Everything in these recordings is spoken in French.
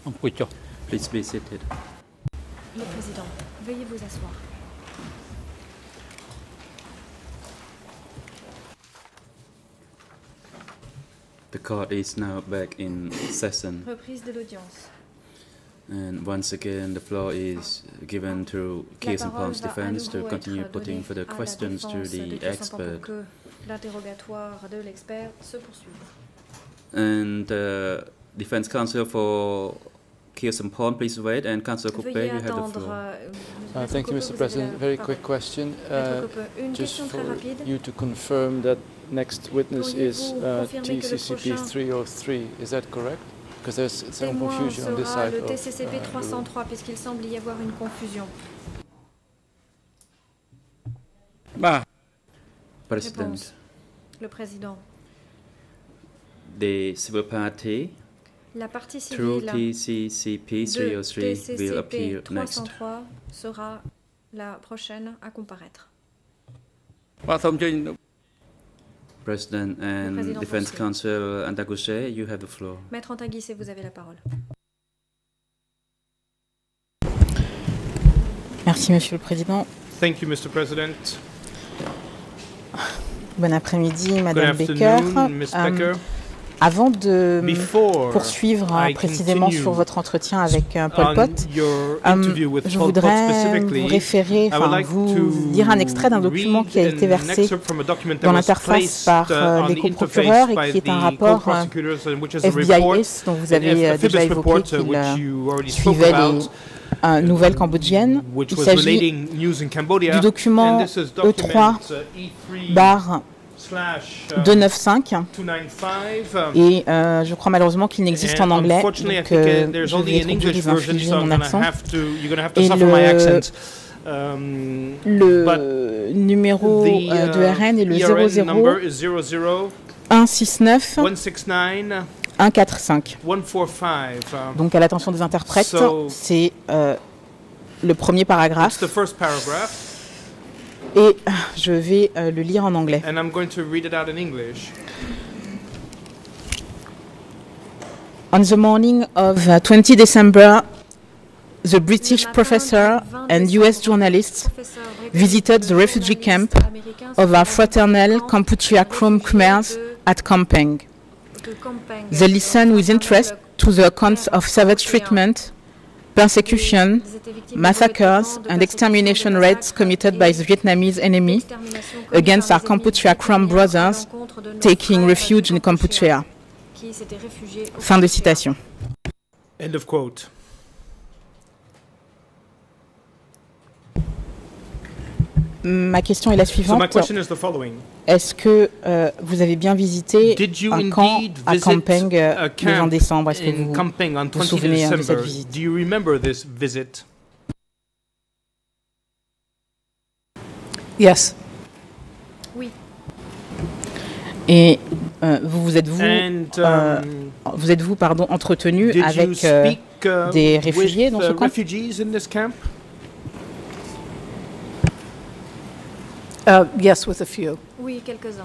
Please be seated. Le Président, veuillez vous asseoir. The court is now back in session. Reprise de l'audience. And once again, the floor is given to Kirsten Palm's defense to continue putting further questions to the expert. L'interrogatoire de l'expert se poursuit. And the defense counsel for Kirsten Palm, please wait. And Counsel Coupe, you have the floor. Thank you, Mr. President. Very quick question. Just for you to confirm that next witness is TCCP 303. Is that correct? Because there's some confusion on this side. Le TCCP 303, puisqu'il semble y avoir une confusion. President. Le Président. The civil party La partie through civile TCCP de 303 will appear TCCP next. 303 sera la prochaine à comparaître. President and Defense Counsel Antagouche, you have the floor. Maître Antaguissé, vous avez la parole. Merci, Monsieur le Président. Thank you, Mr. President. Bon après-midi, Madame Good Baker. afternoon, Ms. Becker. Avant de Before poursuivre I précisément continue sur votre entretien avec Pol on Pot, your interview with je Pol Pot voudrais specifically, vous référer, I would like vous to lire un extrait d'un document qui a read été an versé excerpt from a document that dans was l'interface placed, par on les the coprocureurs interface et qui by est un the rapport co-prosecutors, and which is a report, FBIS dont vous avez an déjà FBIS évoqué report, qu'il which you already spoke suivait about, les nouvelles cambodgiennes. which Il was s'agit relating news in Cambodia, du document and this is E3 E3 bar 295 295, et je crois malheureusement qu'il n'existe en anglais, donc je vais être obligée d'infliger mon accent. Et le numéro de RN est le 00 169 145. Donc à l'attention des interprètes, c'est le premier paragraphe. Et je vais le lire en anglais. And I'm going to read it out in English. On the morning of 20 December, the British professor and US journalists visited the refugee camp of our fraternal Kampuchea Krom Khmers at Kampeng. They listened with interest to the accounts of savage treatment, persecution, massacres, and extermination raids committed by the Vietnamese enemy against our Kampuchea Krom brothers taking refuge in Kampuchea. Fin de citation. End of quote. Ma question est la So suivante. my question is the following. Est-ce que vous avez bien visité un camp à Kampeng le 20 décembre? Est-ce que vous vous souvenez de cette visite? Do you remember this visit? Yes. Oui. Et vous êtes-vous entretenu Did avec you speak des réfugiés dans ce camp? refugees in this camp? Yes, with a few. Oui, quelques-uns.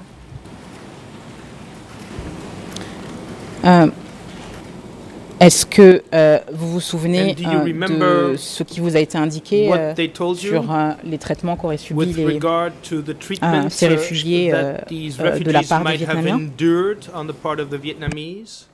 Est-ce que vous vous souvenez And do you de remember ce qui vous a été indiqué what they told you sur les traitements qu'auraient subis with les regard to the treatment ces réfugiés that these de la refugees part des might have Vietnamiens? endured on the part of the Vietnamese?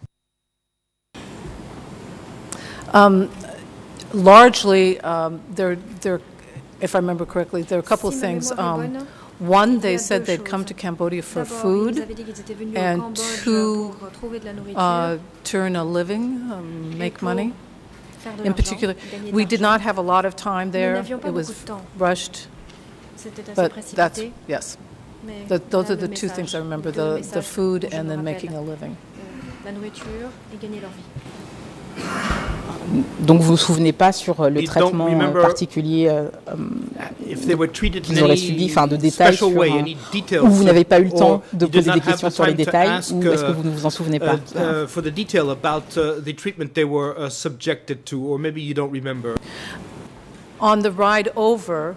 Largely, if I remember correctly, there are a couple of Si ma things. mémoire est bonne, One, they il y a said deux they'd choses. come to Cambodia for D'abord, food ils avaient dit qu'ils étaient venus au and Cambodge to pour trouver de la nourriture, to earn a living, et make pour money. faire de In l'argent, particular, gagner de we did l'argent. not have a lot of time Nous there. n'avions pas It was beaucoup de temps. rushed, C'était assez but that's, précipité, yes. mais Those là, are le the two message, things I remember, le the message food dont je and me then rappelle, making a living. la nourriture et gagner leur vie. Donc vous vous souvenez pas sur le You traitement don't remember particulier If they were treated in qu'ils auraient any subi, enfin de détails special sur, way, any details, où vous n'avez pas eu le temps or de you did poser not des have questions the sur les time to détails, ask, ou est-ce que vous ne vous en souvenez pas? for the detail about the treatment they were subjected to, or maybe you don't remember. On the ride over,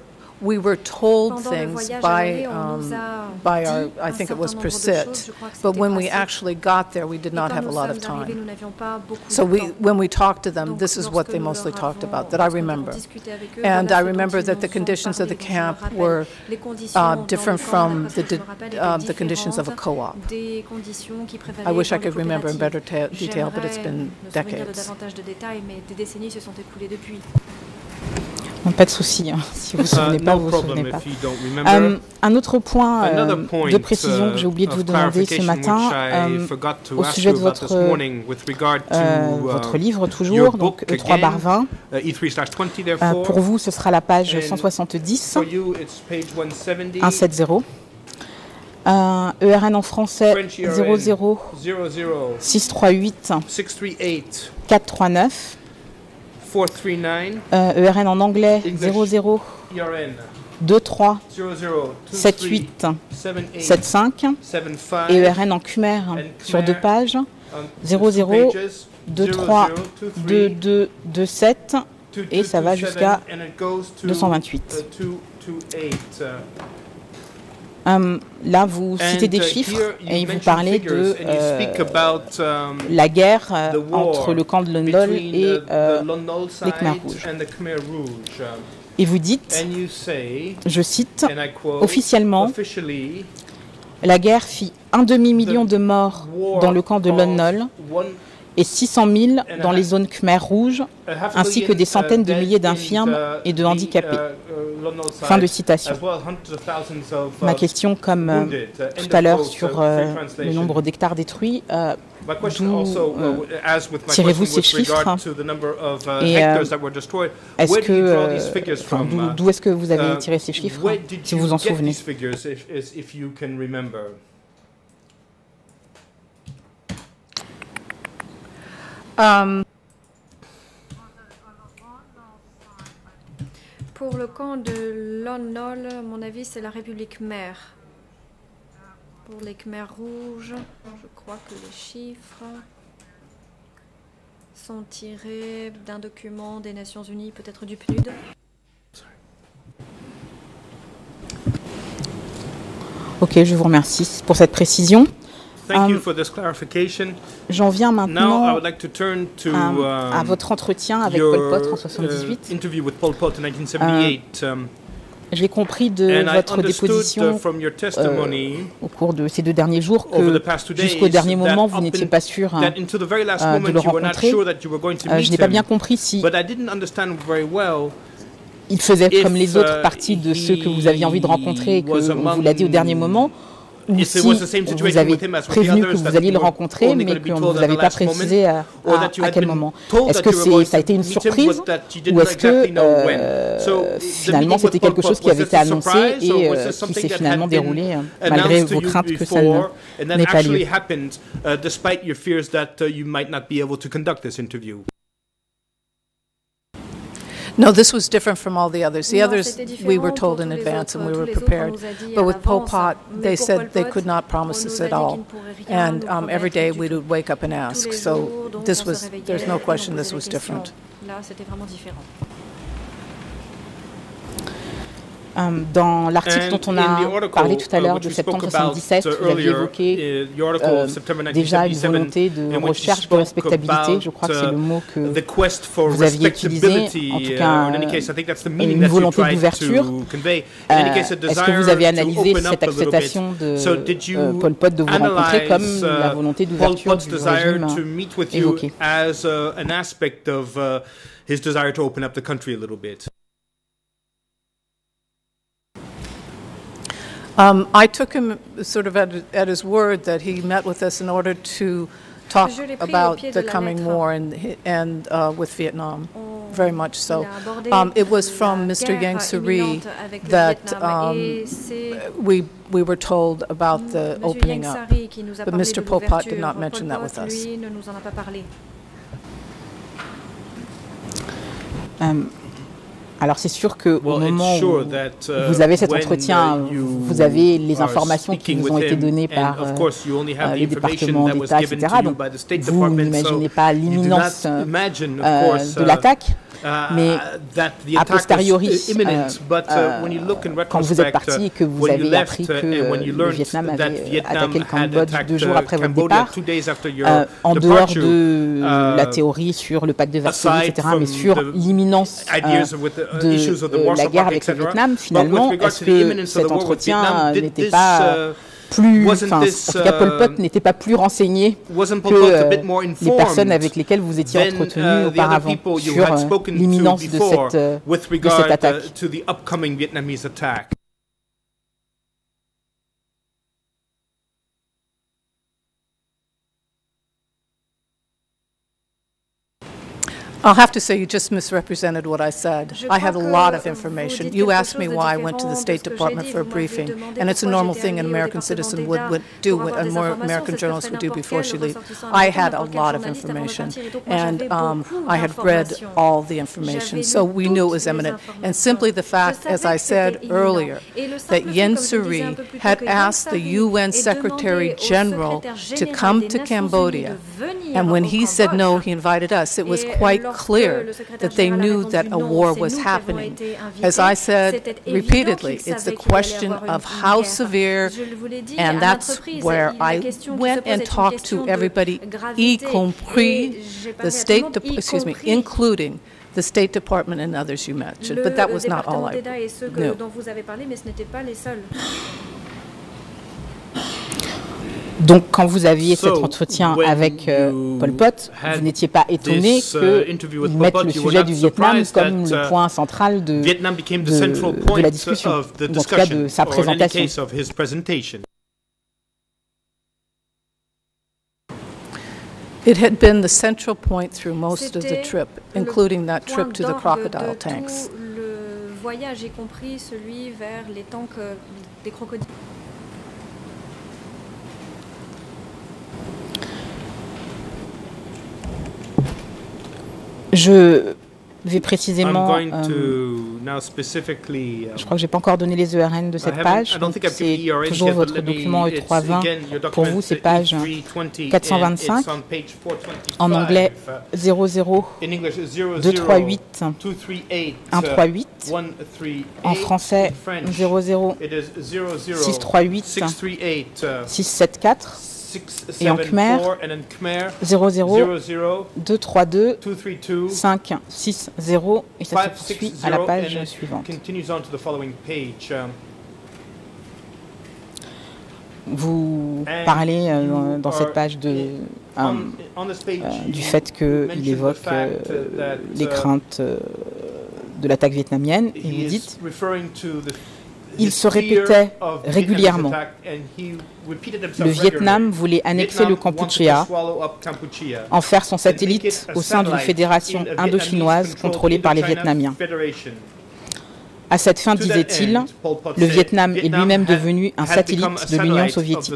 we were told Pendant le things voyage by, aller, on nous a by dit our, I un think it certain was nombre de Persit, choses, je crois que but c'était when we Persit. actually got there, we did Et not quand have a nous lot of sommes arrivés, time. nous n'avions pas beaucoup So de temps. when we talked to them, Donc, this is what lorsque they nous mostly leur talked avons- about, that I lorsque nous avons remember. discuté avec eux, And voilà I ce dont remember ils that nous the ont conditions of parlé, the dont je me camp rappelle. were Les conditions dans le different camp from d'après ce que je me rappelle, étaient the conditions of a différentes co-op. des conditions qui prévalaient I wish I dans les could remember in better coopératives. detail, but it's been J'aimerais me souvenir de decades. davantage de détails, mais des décennies se sont écoulées depuis. Pas de souci, hein, si vous ne vous souvenez pas, No vous ne vous souvenez problem pas. if you don't remember. Un autre point Another point de précision que j'ai oublié de of vous demander ce clarification matin, which I forgot to au ask sujet you de about this votre, morning with regard to votre livre your toujours, book donc E3/20. E3/20 therefore. Pour vous, ce sera la page And 170, for you it's page 170. 170. ERN en français French ERN 00 00 638 638 439. 439 ERN en anglais English. 00 ERN 23 00 78 78 75 75 et ERN en khmer sur 2 pages 00 23 22 27 et ça va jusqu'à 228. Là, vous citez des chiffres et vous parlez de la guerre entre le camp de Lon Nol et les Khmers rouges. Et vous dites, je cite, officiellement, la guerre fit 1 demi-million de morts dans le camp de Lon Nol et 600 000 dans les zones Khmer rouges, ainsi que des centaines de milliers d'infirmes et de handicapés. Fin de citation. Ma question, comme tout à l'heure sur le nombre d'hectares détruits, d'où tirez-vous ces chiffres et est-ce que, d'où est-ce que vous avez tiré ces chiffres, si vous en souvenez? Pour le camp de Lon Nol, à mon avis, c'est la République Khmer. Pour les Khmers rouges, je crois que les chiffres sont tirés d'un document des Nations Unies, peut-être du PNUD. Ok, je vous remercie pour cette précision. J'en viens maintenant à votre entretien avec Pol Pot en 1978. J'ai compris de votre déposition au cours de ces 2 derniers jours que jusqu'au dernier moment, vous n'étiez pas sûr de le rencontrer. Je n'ai pas bien compris si il faisait comme les autres partie de ceux que vous aviez envie de rencontrer et que vous l'a dit au dernier moment, ou si vous avez prévenu que vous alliez le rencontrer, mais que vous n'avez pas précisé à quel moment. Est-ce que ça a été une surprise ou est-ce que finalement c'était quelque chose qui avait été annoncé et qui s'est finalement déroulé malgré vos craintes que ça n'ait pas lieu? No, this was different from all the others. The others we were told in advance and we were prepared. But with Pol Pot, they said they could not promise us at all. And every day we would wake up and ask. So there's no question this was different. Dans l'article dont on a parlé tout à l'heure de septembre 1977, vous aviez évoqué déjà une volonté de recherche de respectabilité, je crois que c'est le mot que vous aviez utilisé, en tout cas une volonté d'ouverture. Est-ce que vous avez analysé cette acceptation de Pol Pot de vous rencontrer comme la volonté d'ouverture du régime évoquée? I took him sort of at his word that he met with us in order to talk about the coming war and with Vietnam, very much so. It was from Mr. Yang Suri that we were told about the opening up, but Mr. Pol Pot did not mention that with us. Alors c'est sûr qu'au moment où vous avez cet entretien, vous avez les informations qui vous ont été données par les départements d'État, etc. Donc vous n'imaginez pas l'imminence de l'attaque. Mais a posteriori, quand vous êtes parti et que vous avez appris que le Vietnam avait attaqué le Cambodge 2 jours après votre départ, en dehors de la théorie sur le pacte de Varsovie, etc., mais sur l'imminence de la guerre avec le Vietnam, finalement, est-ce que cet entretien n'était pas plus, enfin, en tout cas, Pol Pot n'était pas plus renseigné que les personnes avec lesquelles vous étiez entretenu auparavant sur l'imminence de cette attaque. I'll have to say you just misrepresented what I said. I had a lot of information. You asked me why I went to the State Department for a briefing, and it's a normal thing an American citizen would do, a more American journalist would do before she leaves. I had a lot of information, and I had read all the information, so we knew it was imminent. And simply the fact, as I said earlier, that Yen Suri had asked the UN Secretary General to come to Cambodia, and when he said no, he invited us. It was quite clear that they knew that a war was happening. As I said repeatedly, it's a question of how severe, and that's where I went and talked to everybody, y compris the State, including the State Department and others you mentioned. But that was not all I knew. Donc, quand vous aviez cet entretien avec Pol Pot, vous n'étiez pas étonné qu'ils mettent le sujet du Vietnam comme le point central de la discussion, ou en tout cas de sa présentation. It had been the central point through most of the trip, including that trip to the crocodile tanks. Le voyage, y compris celui vers les tanks des crocodiles. Je vais précisément, je crois que je n'ai pas encore donné les ERN de cette page, donc c'est toujours votre document E320, pour vous c'est page 425, en anglais 00 238 138, en français 00 638 674, et en Khmer 00 232 560, et ça se poursuit à la page suivante. Vous parlez dans cette page du fait qu'il évoque les craintes de l'attaque vietnamienne, et vous dites: il se répétait régulièrement. Le Vietnam voulait annexer le Kampuchea, en faire son satellite au sein d'une fédération indo-chinoise contrôlée par les Vietnamiens. À cette fin, disait-il, le Vietnam est lui-même devenu un satellite de l'Union soviétique.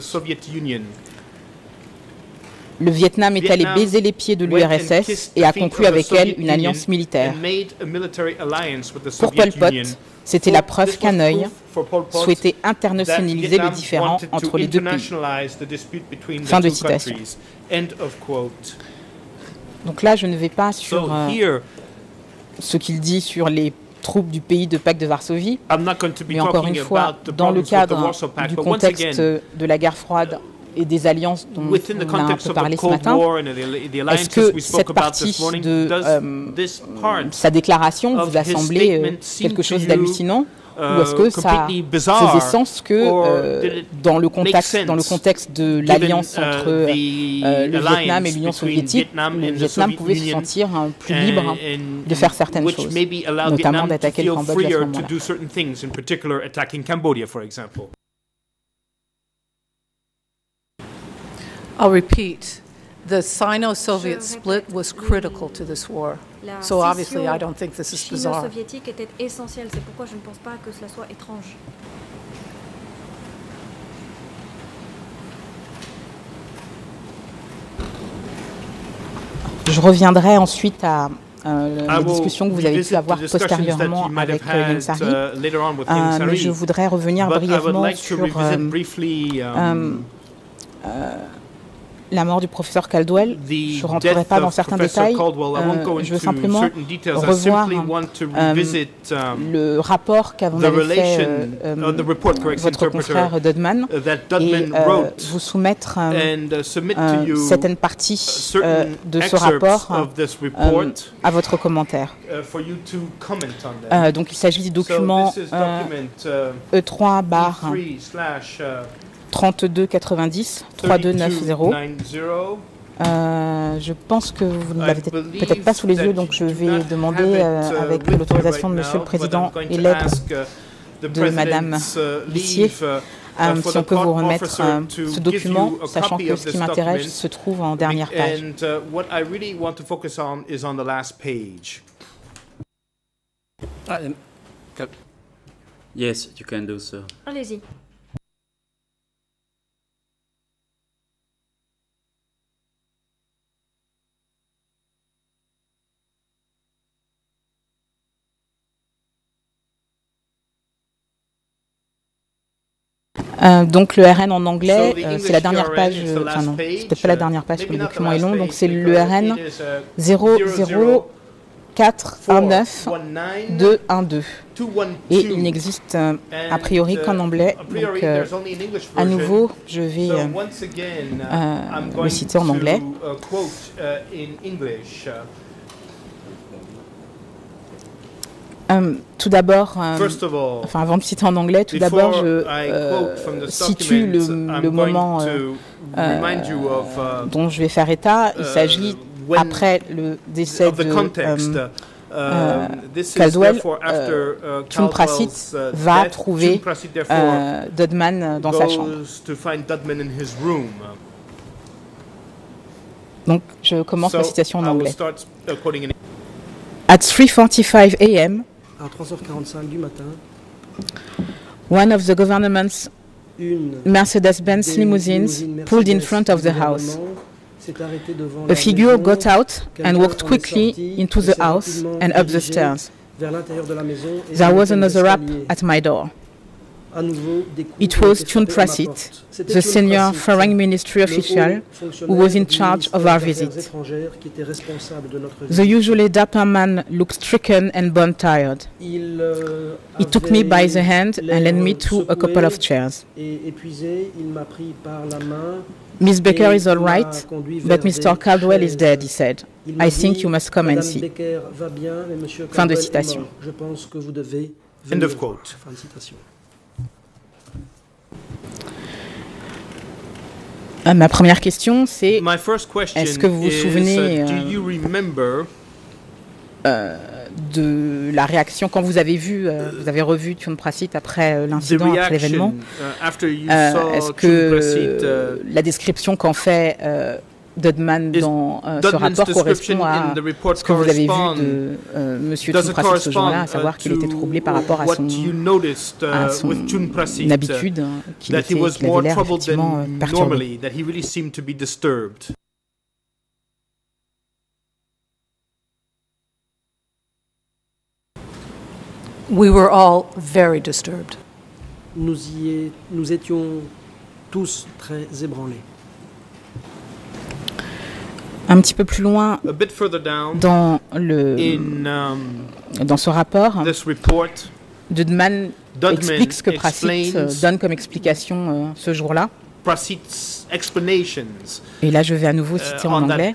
Le Vietnam est allé baiser les pieds de l'URSS et a conclu avec elle une alliance militaire. Pour Pol Pot, c'était la preuve qu'un œil souhaitait internationaliser le différend entre les deux pays. Fin de citation. Donc là, je ne vais pas sur ce qu'il dit sur les troupes du pays de pacte de Varsovie, mais encore une fois, dans le cadre du contexte de la guerre froide et des alliances dont on a un peu parlé ce matin, est-ce que cette partie de sa déclaration vous a semblé quelque chose d'hallucinant, ou est-ce que ça faisait sens que dans le contexte de l'alliance entre le Vietnam et l'Union soviétique, le Vietnam pouvait se sentir plus libre de faire certaines choses, notamment d'attaquer le Cambodge à ce moment-là? I'll repeat, the Sino-Soviet split was critical to this war. So obviously I don't think this is bizarre. La soviétique était essentielle, c'est pourquoi je ne pense pas que cela soit étrange. Je reviendrai ensuite à les discussions que vous avez pu avoir postérieurement avec Yen Sari, mais je voudrais revenir brièvement sur la mort du professeur Caldwell. Je ne rentrerai pas dans certains détails. Je veux simplement revoir le rapport qu'avait fait votre confrère Dodman et vous soumettre certaines parties de ce rapport à votre commentaire. Donc il s'agit du document E3/3290 3290. Je pense que vous ne l'avez peut-être pas sous les yeux, donc je vais demander, avec l'autorisation de Monsieur le Président et l'aide de Madame Lissier, si on peut vous remettre ce document, sachant que ce qui m'intéresse se trouve en dernière page. Yes, you can do so. Allez-y. Donc le RN en anglais, c'est la dernière page, enfin non, c'est peut-être pas la dernière page, parce que le document est long, donc c'est le RN 00419-212. Et il n'existe a priori qu'en anglais, donc à nouveau, je vais le citer en anglais. Tout d'abord, enfin avant de citer en anglais, tout d'abord je situe le moment dont je vais faire état. Il s'agit après le décès de Caldwell. Thune Pratchett va trouver Dodman dans sa chambre. Donc je commence ma citation en anglais. At 3:45 a.m., à 3h45 du matin, one of the government's Mercedes-Benz limousines pulled in front of the house. A figure got out and walked quickly into the house and up the stairs. There was another rap at my door. It was Thune Pratchett, the senior Foreign Ministry official who was in charge of our visit. The usually dapper man looked stricken and bone-tired. He took me by the hand and led me to a couple of chairs. Miss Baker is all right, but Mr. Caldwell is dead, he said. I think you must come and see. Fin de citation. End of quote. Ma première question, c'est est-ce que vous vous souvenez de la réaction quand vous avez revu Thune Pratchett après l'incident, après l'événement? Est-ce que la description qu'en fait Dodman dans ce rapport correspond à ce que vous avez vu de M. Thune Pratchett ce jour-là, à savoir qu'il était troublé par rapport à son habitude, qu'il avait l'air effectivement perturbé. We were all very disturbed. Nous étions tous très ébranlés. Un petit peu plus loin dans ce rapport, Dodman explique ce que Pratchett donne comme explication ce jour-là. Et là, je vais à nouveau citer en anglais.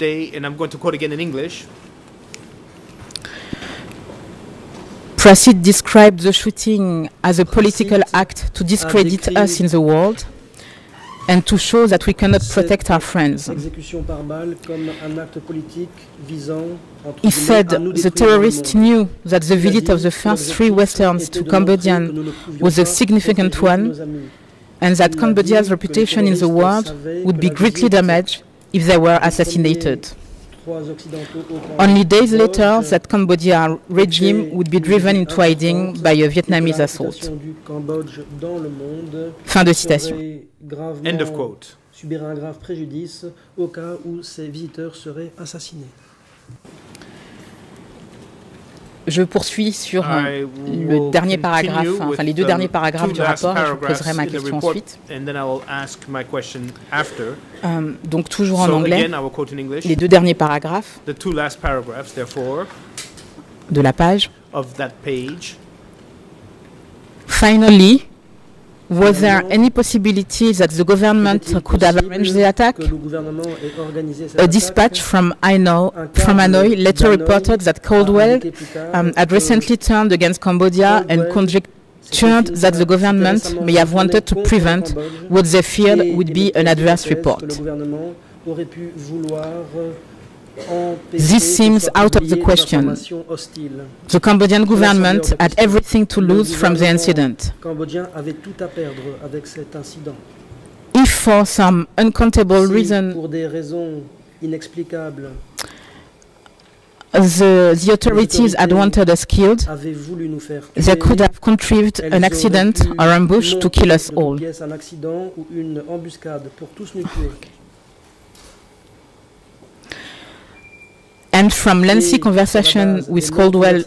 Pratchett described the shooting as a political act to discredit us in the world and to show that we cannot protect our friends. He said the terrorists knew that the visit of the first 3 Westerns to Cambodia was a significant one, and that Cambodia's reputation in the world would be greatly damaged if they were assassinated. Only days later, that Cambodia regime would be driven into hiding by a Vietnamese assault. Fin de citation. End of quote. Subir un grave préjudice au cas où ces visiteurs seraient assassinés. Je poursuis sur le dernier paragraphe, enfin les deux derniers paragraphes du rapport, et je vous poserai ma question ensuite. Donc toujours en anglais, les deux derniers paragraphes de la page. Finally, was there any possibility that the government could have arranged the attack? A dispatch from Hanoi later reported that Caldwell had recently turned against Cambodia and conjectured that the government may have wanted to prevent what they feared would be an adverse report. This seems out of the question. The Cambodian government had everything to lose from the incident. If for some uncountable reason the authorities had wanted us killed, they could have contrived an accident or ambush to kill us all. And from lengthy conversation with Caldwell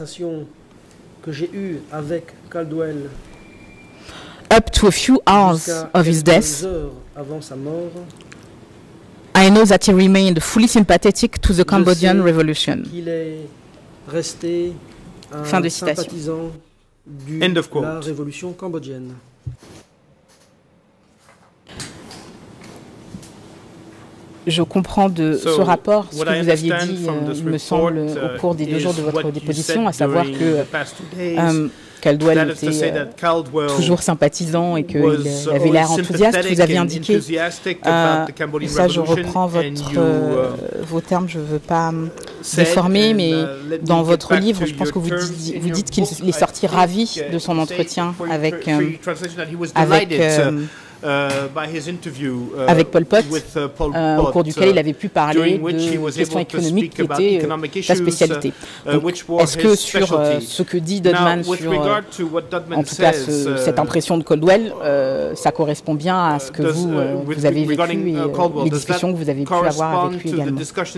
up to a few hours of his death, I know that he remained fully sympathetic to the Cambodian Revolution. Fin de citation. End of quote. Je comprends de ce rapport ce que vous aviez dit, il me semble, au cours des 2 jours de votre déposition, à savoir que Caldwell était toujours sympathisant et qu'il avait l'air enthousiaste. Vous aviez indiqué, ça je reprends vos termes, je ne veux pas déformer, mais dans votre livre, je pense que vous dites qu'il est sorti ravi de son entretien avec Pol Pot, au cours duquel il avait pu parler de questions économiques qui étaient sa spécialité. Est-ce que sur ce que dit Dodman, sur en tout cas cette impression de Caldwell, ça correspond bien à ce que vous avez vécu et les discussions que vous avez pu avoir avec lui également?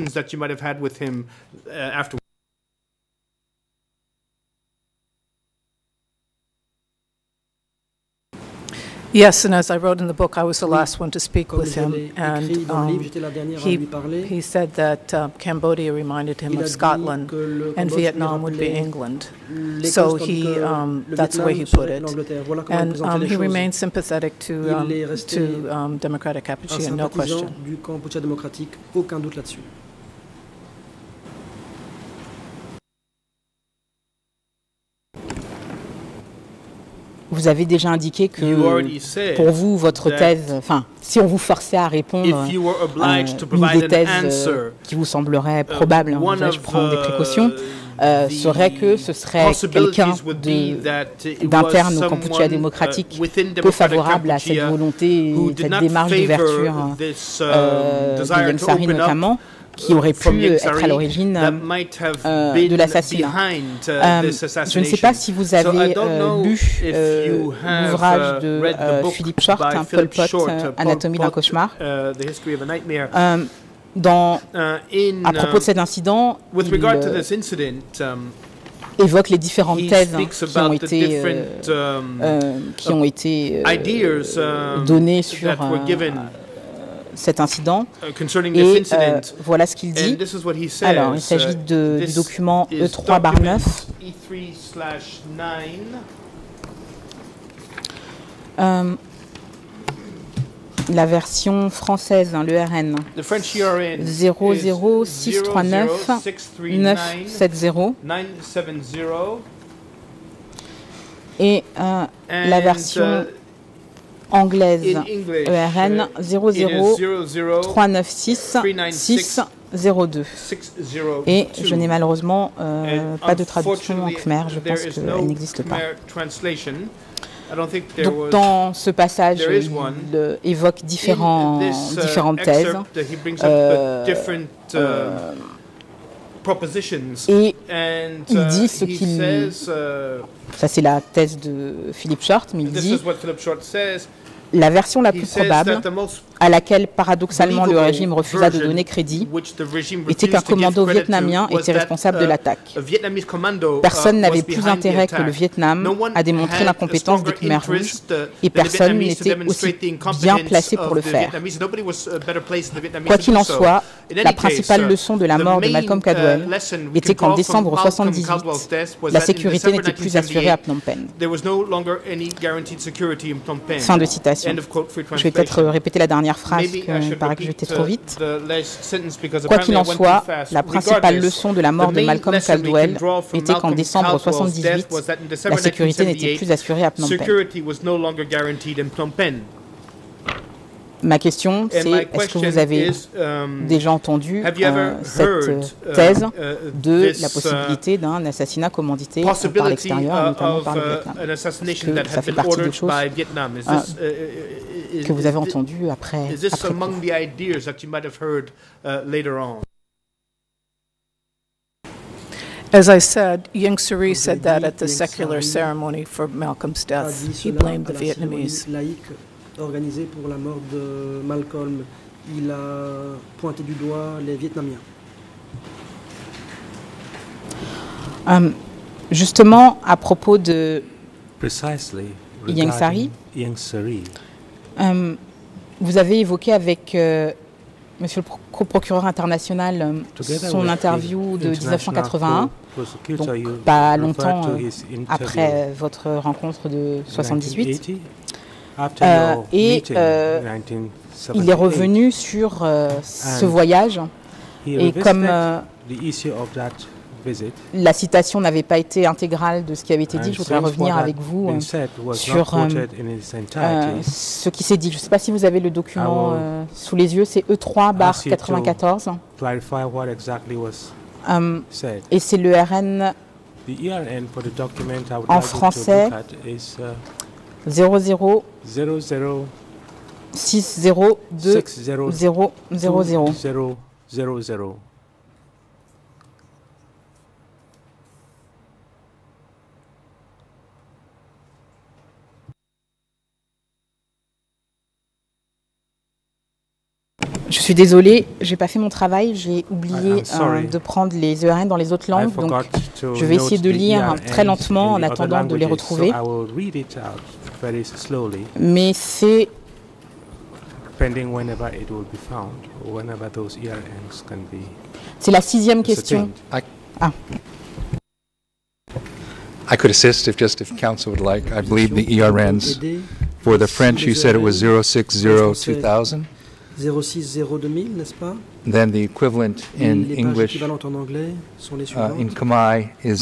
Yes, and as I wrote in the book, I was the last one to speak with him, and he said that Cambodia reminded him of Scotland, and Vietnam would be England. So that's the way he put it. And he remains sympathetic to Democratic Kampuchea, no question. Vous avez déjà indiqué que pour vous, votre thèse, enfin, si on vous forçait à répondre, une des thèses qui vous semblerait probable, hein, déjà je prends des précautions, serait que ce serait quelqu'un d'interne au Kampuchea démocratique peu favorable à cette volonté, cette démarche d'ouverture de Ieng Sary notamment, qui aurait pu être à l'origine de l'assassinat. Je ne sais pas si vous avez lu l'ouvrage de Philip Short, Pol Pot, Anatomie d'un cauchemar. À propos de cet incident, il évoque les différentes thèses qui ont été données sur cet incident, et voilà ce qu'il dit. Alors, il s'agit du document E3/9. La version française, hein, le RN, 00639 970, et la version anglaise ERN 00396 602. Et je n'ai malheureusement pas de traduction en khmer, je pense qu'elle n'existe pas. Donc dans ce passage, il évoque différentes thèses. Et il dit ce qu'il... Ça c'est la thèse de Philip Short, mais il dit la version la plus probable à laquelle paradoxalement le régime refusa de donner crédit était qu'un commando vietnamien était responsable de l'attaque. Personne n'avait plus intérêt que le Vietnam à démontrer l'incompétence des Khmers rouges et personne n'était aussi bien placé pour le faire. Quoi qu'il en soit, la principale leçon de la mort de Malcolm Gladwell était qu'en décembre 1978, la sécurité n'était plus assurée à Phnom Penh. Fin de citation. Je vais peut-être répéter la dernière phrase, il paraît que j'étais trop vite. Quoi qu'il en soit, la principale leçon de la mort de Malcolm Gladwell était qu'en décembre 1978, la sécurité n'était plus assurée à Phnom Penh. Ma question, c'est est-ce que vous avez déjà entendu cette thèse de la possibilité d'un assassinat commandité par l'extérieur, notamment par le Vietnam? Est-ce que ça fait partie des choses que vous avez entendues après coup? As I said, Ieng Sary said that at the secular ceremony for Malcolm's death. He blamed the Vietnamese. Organisé pour la mort de Malcolm, il a pointé du doigt les Vietnamiens. Justement, à propos de Ieng Sary, vous avez évoqué avec Monsieur le co-procureur international son interview de 1981, donc pas longtemps après votre rencontre de 1978. Et il est revenu sur ce voyage et comme la citation n'avait pas été intégrale de ce qui avait été dit, je voudrais revenir avec vous sur ce qui s'est dit. Je ne sais pas si vous avez le document sous les yeux, c'est E3/94. Et c'est le RN en français 00 602 0000. Je suis désolée, j'ai pas fait mon travail, j'ai oublié de prendre les ERN dans les autres langues, donc je vais essayer de lire très lentement en attendant de les retrouver. Mais c'est la 6e question. I could assist if council would like. I believe the ERNs for the French, you said it was 060-2000. 060-2000, n'est-ce pas? Then the equivalent in English en anglais sont les suivantes. In Khmer is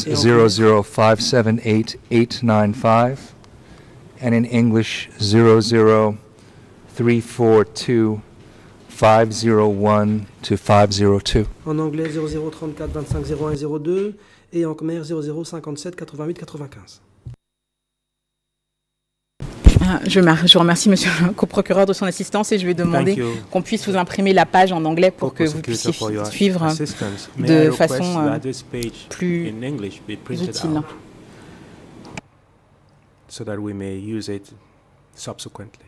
00578-895, and in English 00342-501 to 502. En anglais 0034 25 01 02 et en Khmer 0057 88 95. Je remercie Monsieur le co-procureur de son assistance et je vais demander qu'on puisse vous imprimer la page en anglais pour que vous puissiez suivre de façon plus utile. So that we may use it subsequently.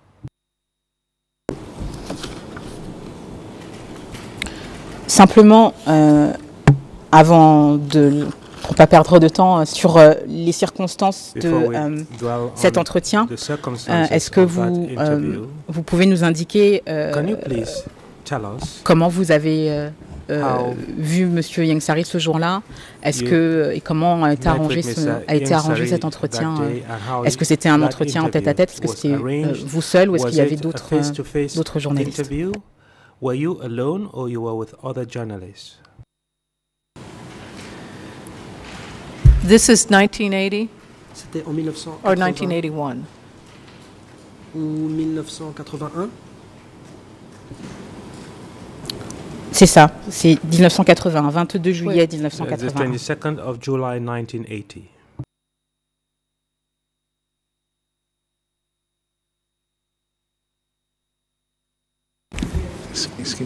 Simplement, avant de... Pour ne pas perdre de temps sur les circonstances de cet entretien, est-ce que vous pouvez nous indiquer comment vous avez vu M. Ieng Sary ce jour-là? Est-ce que et comment a été arrangé cet entretien? Est-ce que c'était un entretien en tête-à-tête? Est-ce que c'était vous seul ou est-ce qu'il y avait d'autres journalistes? Were you alone or you were with other journalists? This is 1980? C'était en 1981. Or 1981? Ou 1981. C'est ça, c'est 1980, 22 juillet 1980. The 22nd of July 1980. Excuse me.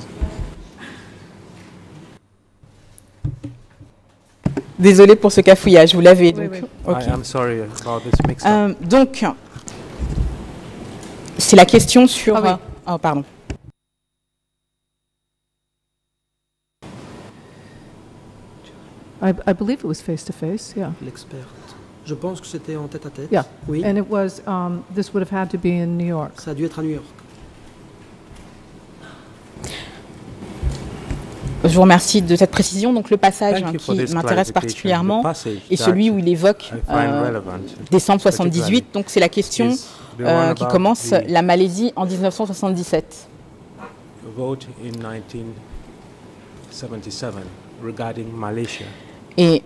Désolé pour ce cafouillage, vous l'avez donc. Okay. I'm sorry about this mix-up. Donc, c'est la question sur Oh, pardon. I believe it was face-to-face, yeah. L'experte. Je pense que c'était en tête-à-tête. Yeah. Oui. And it was, this would have had to be in New York. Ça a dû être à New York. Je vous remercie de cette précision. Donc le passage qui m'intéresse particulièrement est celui où il évoque décembre 78. Donc c'est la question qui commence la Malaisie en 1977. Vote in 1977 regarding Malaysia. Et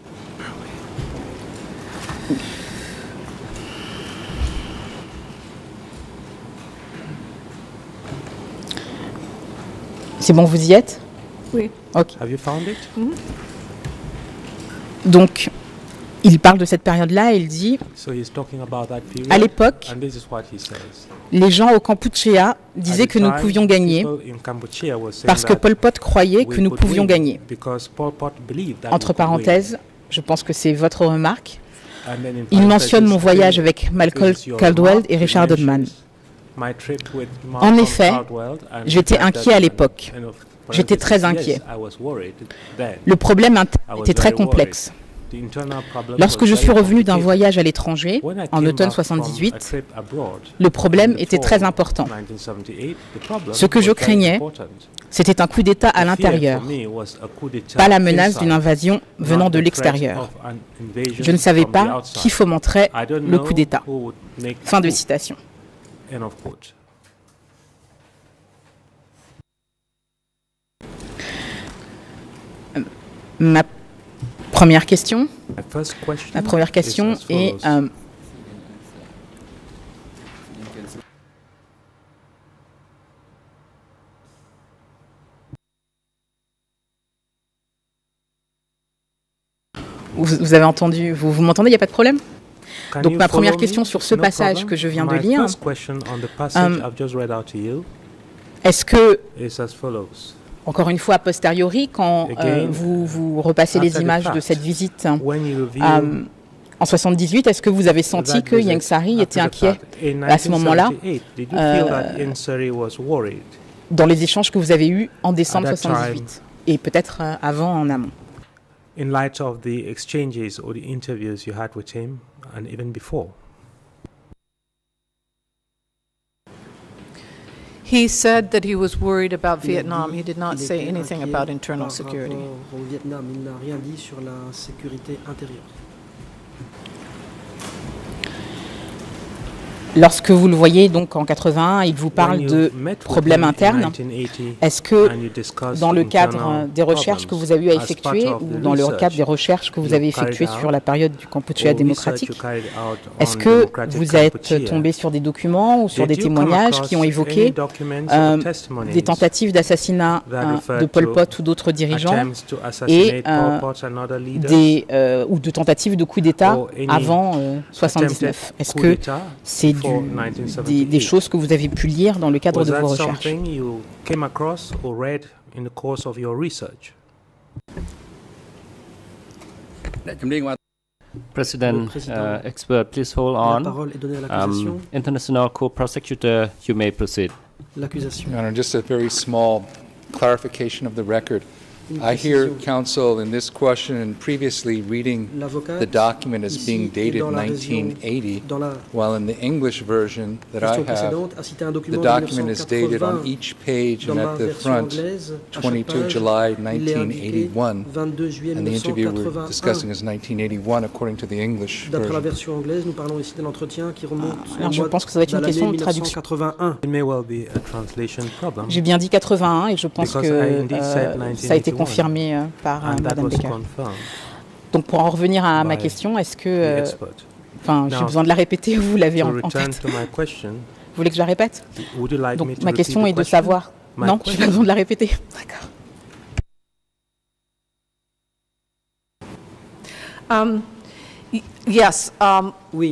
c'est bon, vous y êtes? Oui. Okay. Have you found it? Mm-hmm. Donc, il parle de cette période-là et il dit, à l'époque, les gens au Kampuchéa disaient que nous pouvions gagner parce que Pol Pot croyait que nous pouvions gagner. Entre parenthèses, je pense que c'est votre remarque. Il mentionne mon voyage avec Malcolm Caldwell et Richard Dodman. En effet, j'étais inquiet à l'époque. J'étais très inquiet. Le problème était très complexe. Lorsque je suis revenu d'un voyage à l'étranger, en automne 78, le problème était très important. Ce que je craignais, c'était un coup d'État à l'intérieur, pas la menace d'une invasion venant de l'extérieur. Je ne savais pas qui fomenterait le coup d'État. Fin de citation. Ma première question est vous avez entendu, vous m'entendez, il n'y a pas de problème? Donc ma première question sur ce passage que je viens de lire, est-ce que, encore une fois a posteriori, quand vous repassez les images de cette visite en 78, est-ce que vous avez senti que Ieng Sary était inquiet à ce moment-là, dans les échanges que vous avez eus en décembre 78 et peut-être avant, en amont? In light of the exchanges or the interviews you had with him and even before? He said that he was worried about Vietnam. He did not say anything about internal security. Au Vietnam, il n'a rien dit sur la sécurité intérieure. Lorsque vous le voyez donc en 81, il vous parle de problèmes internes. Est-ce que dans le cadre des recherches que vous avez eu à effectuer ou dans le cadre des recherches que vous avez effectuées sur la période du Kampuchea démocratique, est-ce que vous êtes tombé sur des documents ou sur des témoignages qui ont évoqué des tentatives d'assassinat de Pol Pot ou d'autres dirigeants et ou de tentatives de coup d'État avant 79? Est-ce que c'est des choses que vous avez pu lire dans le cadre de vos recherches? President, expert, please hold on. International co-prosecutor, you may proceed. L'accusation. Your Honor, just a very small clarification of the record. I hear counsel in this question and previously reading the document as being dated 1980, while in the English version that I have, the document is dated on each page and at the front 22 July 1981, and the interview we're discussing is 1981 according to the English version. D'après la version anglaise, nous parlons ici d'un entretien qui remonte je pense que ça va être une question de traduction. J'ai bien dit 81 et je pense que ça a été confirmé par Madame Becker. Donc pour en revenir à ma question, est-ce que, j'ai besoin de la répéter, vous l'avez en tête? Vous voulez que je la répète? Donc ma question est de savoir. Non, je n'ai pas besoin de la répéter. D'accord. Yes. Oui.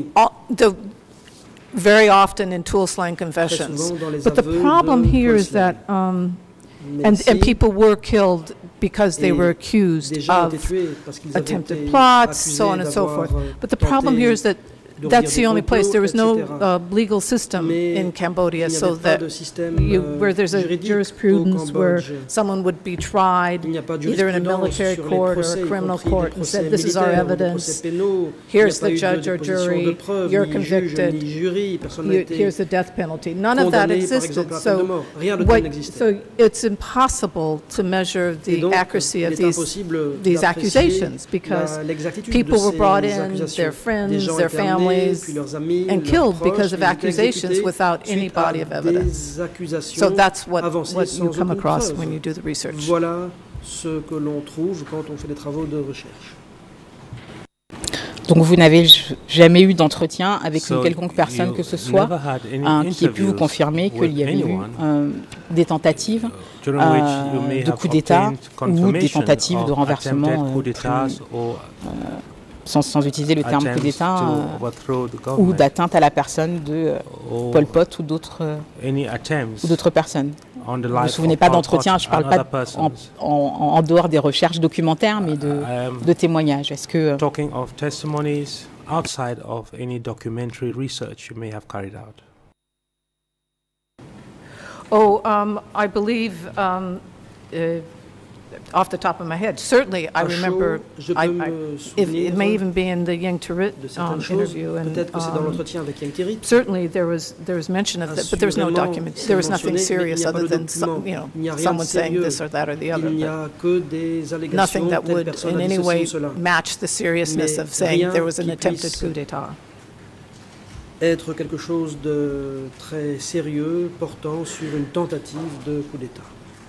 Very often in tool slang confessions, but the problem here is that and people were killed because they were accused of attempted plots, so on and so forth. But the problem here is that that's the only place. There was no legal system in Cambodia, so that where there's a jurisprudence where someone would be tried either in a military court or a criminal court and said, this is our evidence, here's the judge or jury, you're convicted, here's the death penalty. None of that existed, so it's impossible to measure the accuracy of these accusations, because people were brought in, their friends, their families, and killed because of accusations without any body of evidence. So that's what you come across when you do the research. Voilà ce que l'on trouve quand on fait des travaux de recherche. Donc vous n'avez jamais eu d'entretien avec une quelconque personne que ce soit qui ait pu vous confirmer qu'il y avait eu des tentatives de coup d'État ou des tentatives de renversement sans utiliser le terme coup d'État, ou d'atteinte à la personne de Pol Pot ou d'autres personnes. Vous ne vous souvenez pas d'entretien, je ne parle pas en dehors des recherches documentaires, mais de témoignages. Est-ce que talking of testimonies outside of any documentary research you may have carried out? Oh, I believe off the top of my head, certainly I remember. It may even be in the Yang Tirit interview, and certainly there was mention of that, but there was no document. There was nothing serious other than someone saying this or that or the other. Nothing that would in any way match the seriousness of saying there was an attempted coup d'état. Être quelque chose de très sérieux portant sur une tentative de coup d'État.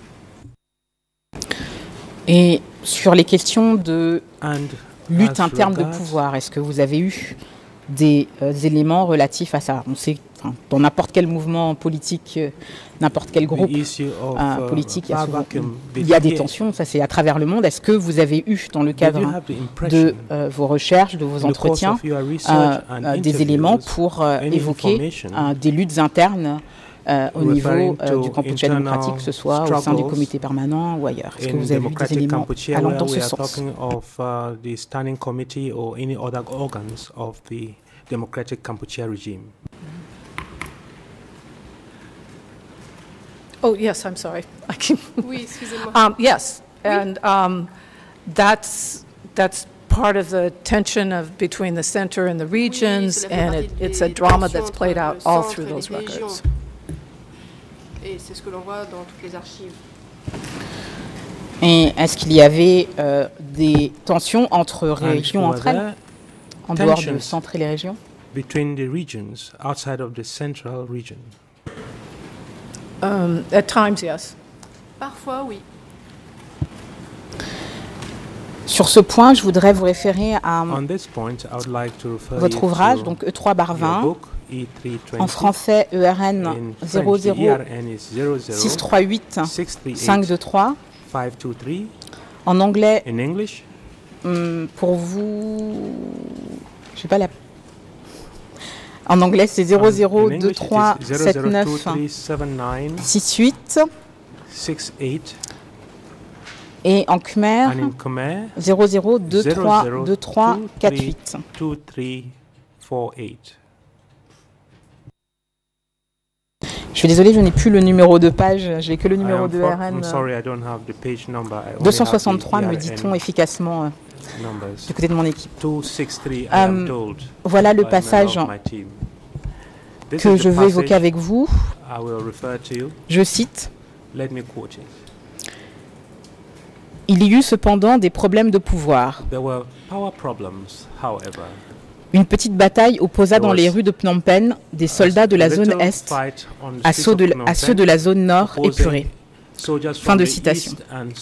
Et sur les questions de lutte interne de pouvoir, est-ce que vous avez eu des éléments relatifs à ça? On sait, dans n'importe quel mouvement politique, n'importe quel groupe politique, il y a des tensions, ça c'est à travers le monde. Est-ce que vous avez eu, dans le cadre de vos recherches, de vos entretiens, des éléments pour évoquer des luttes internes au niveau du Cambodge démocratique, que ce soit au sein du comité permanent ou ailleurs? Est-ce que vous avez vu des éléments allant dans ce sens? Oh yes, I'm sorry. Oui, excusez-moi. Yes, and that's part of the tension between the center and the regions, and it's a drama that's played out all through those records. Et c'est ce que l'on voit dans toutes les archives. Et est-ce qu'il y avait des tensions entre régions entre elles, en dehors du centre et les régions? Between the regions, outside of the central region. At times, yes. Parfois, oui. Sur ce point, je voudrais vous référer à votre ouvrage, donc E3/20, en français ERN 00638 523, en anglais, pour vous, je sais pas la... En anglais, c'est 00237968. Et en Khmer, 00232348. Je suis désolé, je n'ai plus le numéro de page, j'ai que le numéro de RN. 263, me dit-on efficacement du côté de mon équipe. Voilà le passage que je veux évoquer avec vous. Je cite. Il y eut cependant des problèmes de pouvoir. Une petite bataille opposa dans les rues de Phnom Penh des soldats de la zone Est à ceux de la zone Nord épurée. Fin de citation.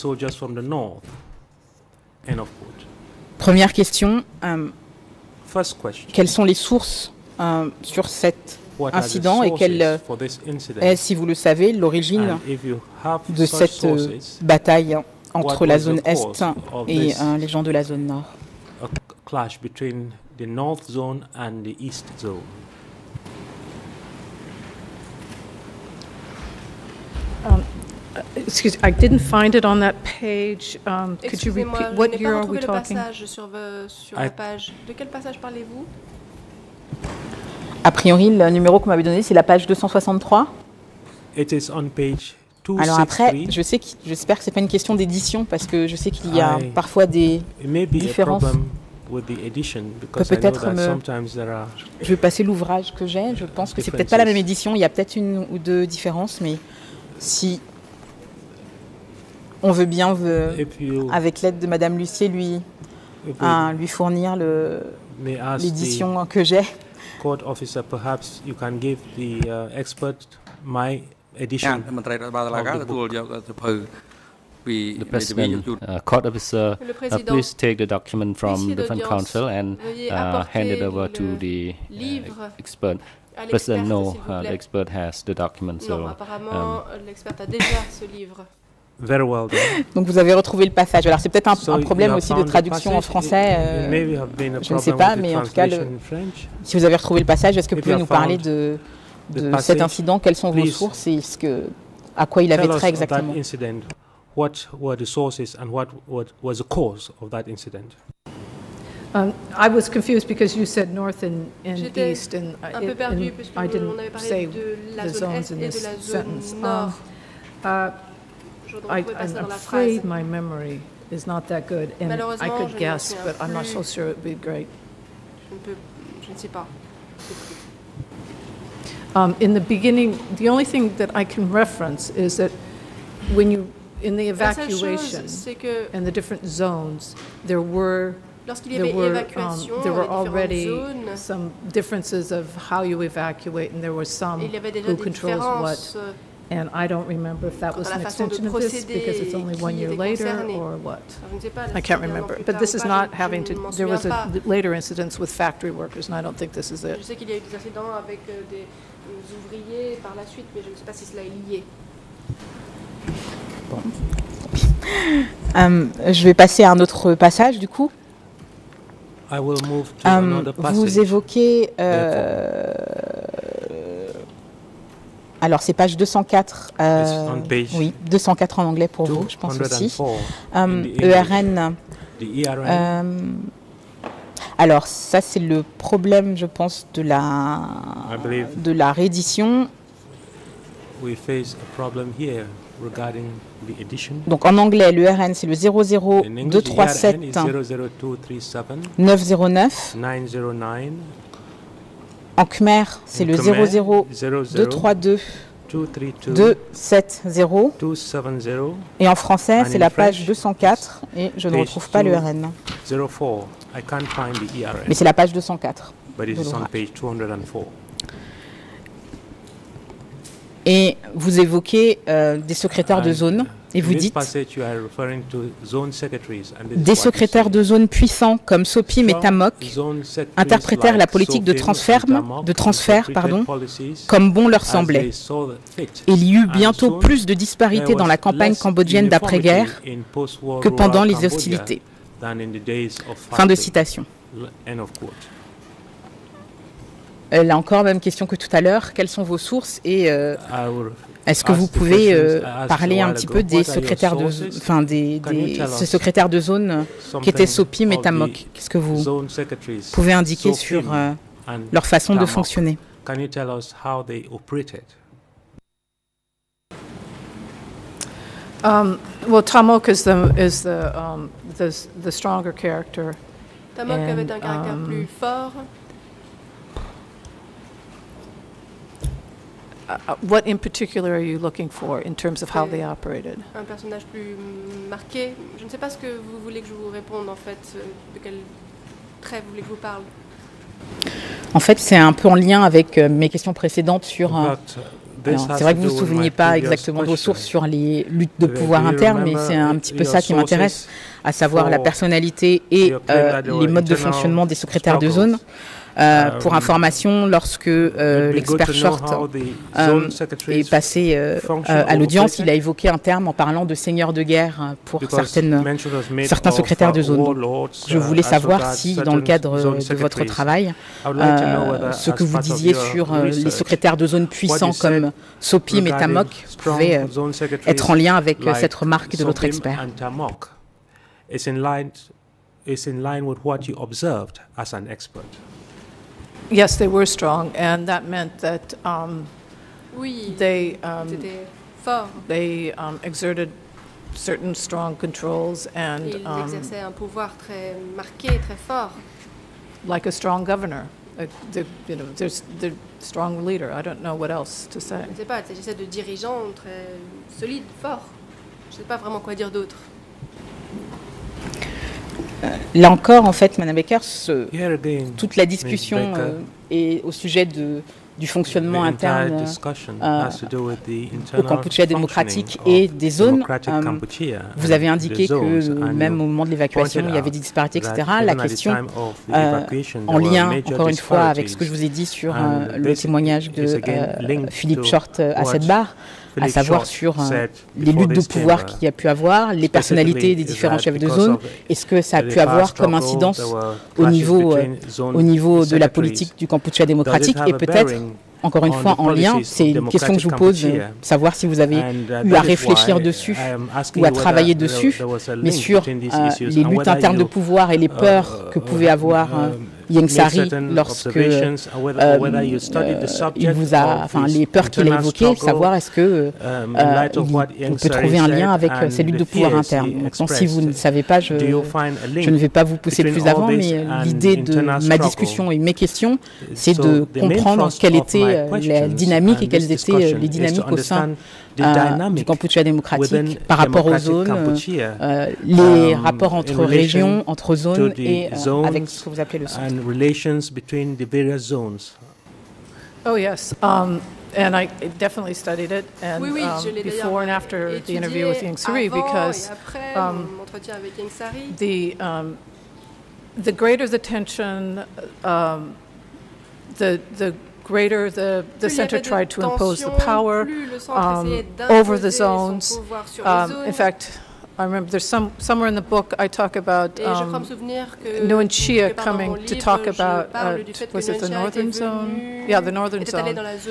Première question. Quelles sont les sources sur cet incident et quelle est, si vous le savez, l'origine de cette bataille entre la zone Est et les gens de la zone Nord? Clash between the North Zone and the East Zone. Excuse me, I didn't find it on that page. Could you repeat? What year are we talking? Sur la page. De quel passage parlez-vous? A priori, le numéro qu'on m'avait donné, c'est la page 263. It is on page 263. Alors après, j'espère que c'est pas une question d'édition, parce que je sais qu'il y a parfois des différences. Peut-être je vais passer l'ouvrage que j'ai. Je pense que c'est peut-être pas la même édition. Il y a peut-être une ou deux différences, mais si on veut bien, avec l'aide de Madame Lucier, lui fournir l'édition que j'ai. Court officer, perhaps you can give the expert my edition. The President, court officer, please take the document from the Defense Council and hand it over to the expert. President, no, the expert has the document. Non, apparemment, l'expert a déjà ce livre. Very well done. Donc vous avez retrouvé le passage. Alors c'est peut-être un problème aussi de traduction en français, je ne sais pas, mais en tout cas, si vous avez retrouvé le passage, est-ce que vous pouvez nous parler de cet incident? Quelles sont vos sources et à quoi il avait trait exactement? What were the sources and what was the cause of that incident? I was confused because you said north and east, and I didn't say the zones in this sentence. I'm afraid my memory is not that good, and I could guess, but I'm not so sure it would be great. Je ne sais pas. In the beginning, the only thing that I can reference is that when you, in the evacuation and the different zones, there were already some differences of how you evacuate, and there was some who controls what. And I don't remember if that was an extension of this because it's only 1 year later or what. I can't remember. But this is not having to, there was a later incidents with factory workers, and I don't think this is it. Je sais qu'il y a eu des incidents avec des ouvriers par la suite, mais je ne sais pas si cela est lié. Bon. Je vais passer à un autre passage du coup. I will move to another passage. Vous évoquez alors c'est page 204, oui, 204 en anglais pour vous, je pense aussi. ERN. Alors ça c'est le problème, je pense, de la réédition. Donc en anglais, l'ERN c'est le 00237 909. En Khmer, c'est le 00232 270. Et en français, c'est la page 204. Et je ne retrouve pas le RN. Mais c'est la page 204. Et vous évoquez des secrétaires de zone. Et vous dites des secrétaires de zone puissants comme Sopim et Tamok interprétèrent la politique de transfert comme bon leur semblait. Il y eut bientôt plus de disparités dans la campagne cambodgienne d'après-guerre que pendant les hostilités. Fin de citation. Là encore, même question que tout à l'heure. Quelles sont vos sources et est-ce que vous pouvez parler un petit peu des secrétaires de, ces secrétaires de zone qui étaient Sopim et Tamok? Qu'est-ce que vous pouvez indiquer sur leur façon de fonctionner? Well, Tamok is the stronger character. Tamok avait un caractère plus fort. What in particular are you looking for in terms of how they operated? Un personnage plus marqué. Je ne sais pas ce que vous voulez que je vous réponde en fait. De quel trait vous voulez que je vous parle? En fait, c'est un peu en lien avec mes questions précédentes sur. C'est vrai que vous ne vous souveniez pas exactement de vos sources sur les luttes de pouvoir interne, mais c'est un petit peu ça qui m'intéresse, à savoir la personnalité et les modes de fonctionnement des secrétaires de zone. Pour information, lorsque l'expert Short est passé à l'audience, il a évoqué un terme en parlant de seigneur de guerre pour certains secrétaires de zone. Donc, je voulais savoir si, dans le cadre de votre travail, ce que vous disiez sur les secrétaires de zone puissants comme Sopim et Tamok pouvait être en lien avec cette remarque de l'autre expert. Is in line with what you observed as an expert. Yes, they were strong, and that meant that oui, they exerted certain strong controls and ils exerçaient un pouvoir très marqué, très fort. Like a strong governor. There's the strong leader. I don't know what else to say. Je ne sais pas, il s'agissait de dirigeants très solides, forts. Je ne sais pas vraiment quoi dire d'autre. Là encore, en fait, Madame Becker, toute la discussion est au sujet du fonctionnement interne au Kampuchea démocratique et des zones. Vous avez indiqué que même au moment de l'évacuation, il y avait des disparités, etc. La question, en lien, encore une fois, avec ce que je vous ai dit sur le témoignage de Philippe Short à cette barre, à savoir sur les luttes de pouvoir qu'il y a pu avoir, les personnalités des différents chefs de zone, et ce que ça a pu avoir comme incidence au niveau de la politique du Kampuchea démocratique, et peut-être, encore une fois, en lien, c'est une question que je vous pose, savoir si vous avez eu à réfléchir dessus ou à travailler dessus, mais sur les luttes internes de pouvoir et les peurs que pouvait avoir Ieng Sary lorsque il vous a, enfin les peurs qu'il a évoquées, savoir est-ce que on peut trouver un lien avec ces luttes de pouvoir internes. Donc si vous ne savez pas, je ne vais pas vous pousser plus avant, mais l'idée de ma discussion et mes questions, c'est de comprendre quelle était la dynamique et quelles étaient les dynamiques au sein du Kampuchea démocratique par rapport aux zones, les rapports entre régions, entre zones et avec ce que vous appelez le centre. Oh yes, and I definitely studied it, and before and after the interview with Ieng Sary, because the greater the tension, the greater the center tried to impose the power over the zones. In fact, I remember there's somewhere in the book I talk about Nguyen Chia coming to talk about, was it the northern zone? Yeah, the northern zone.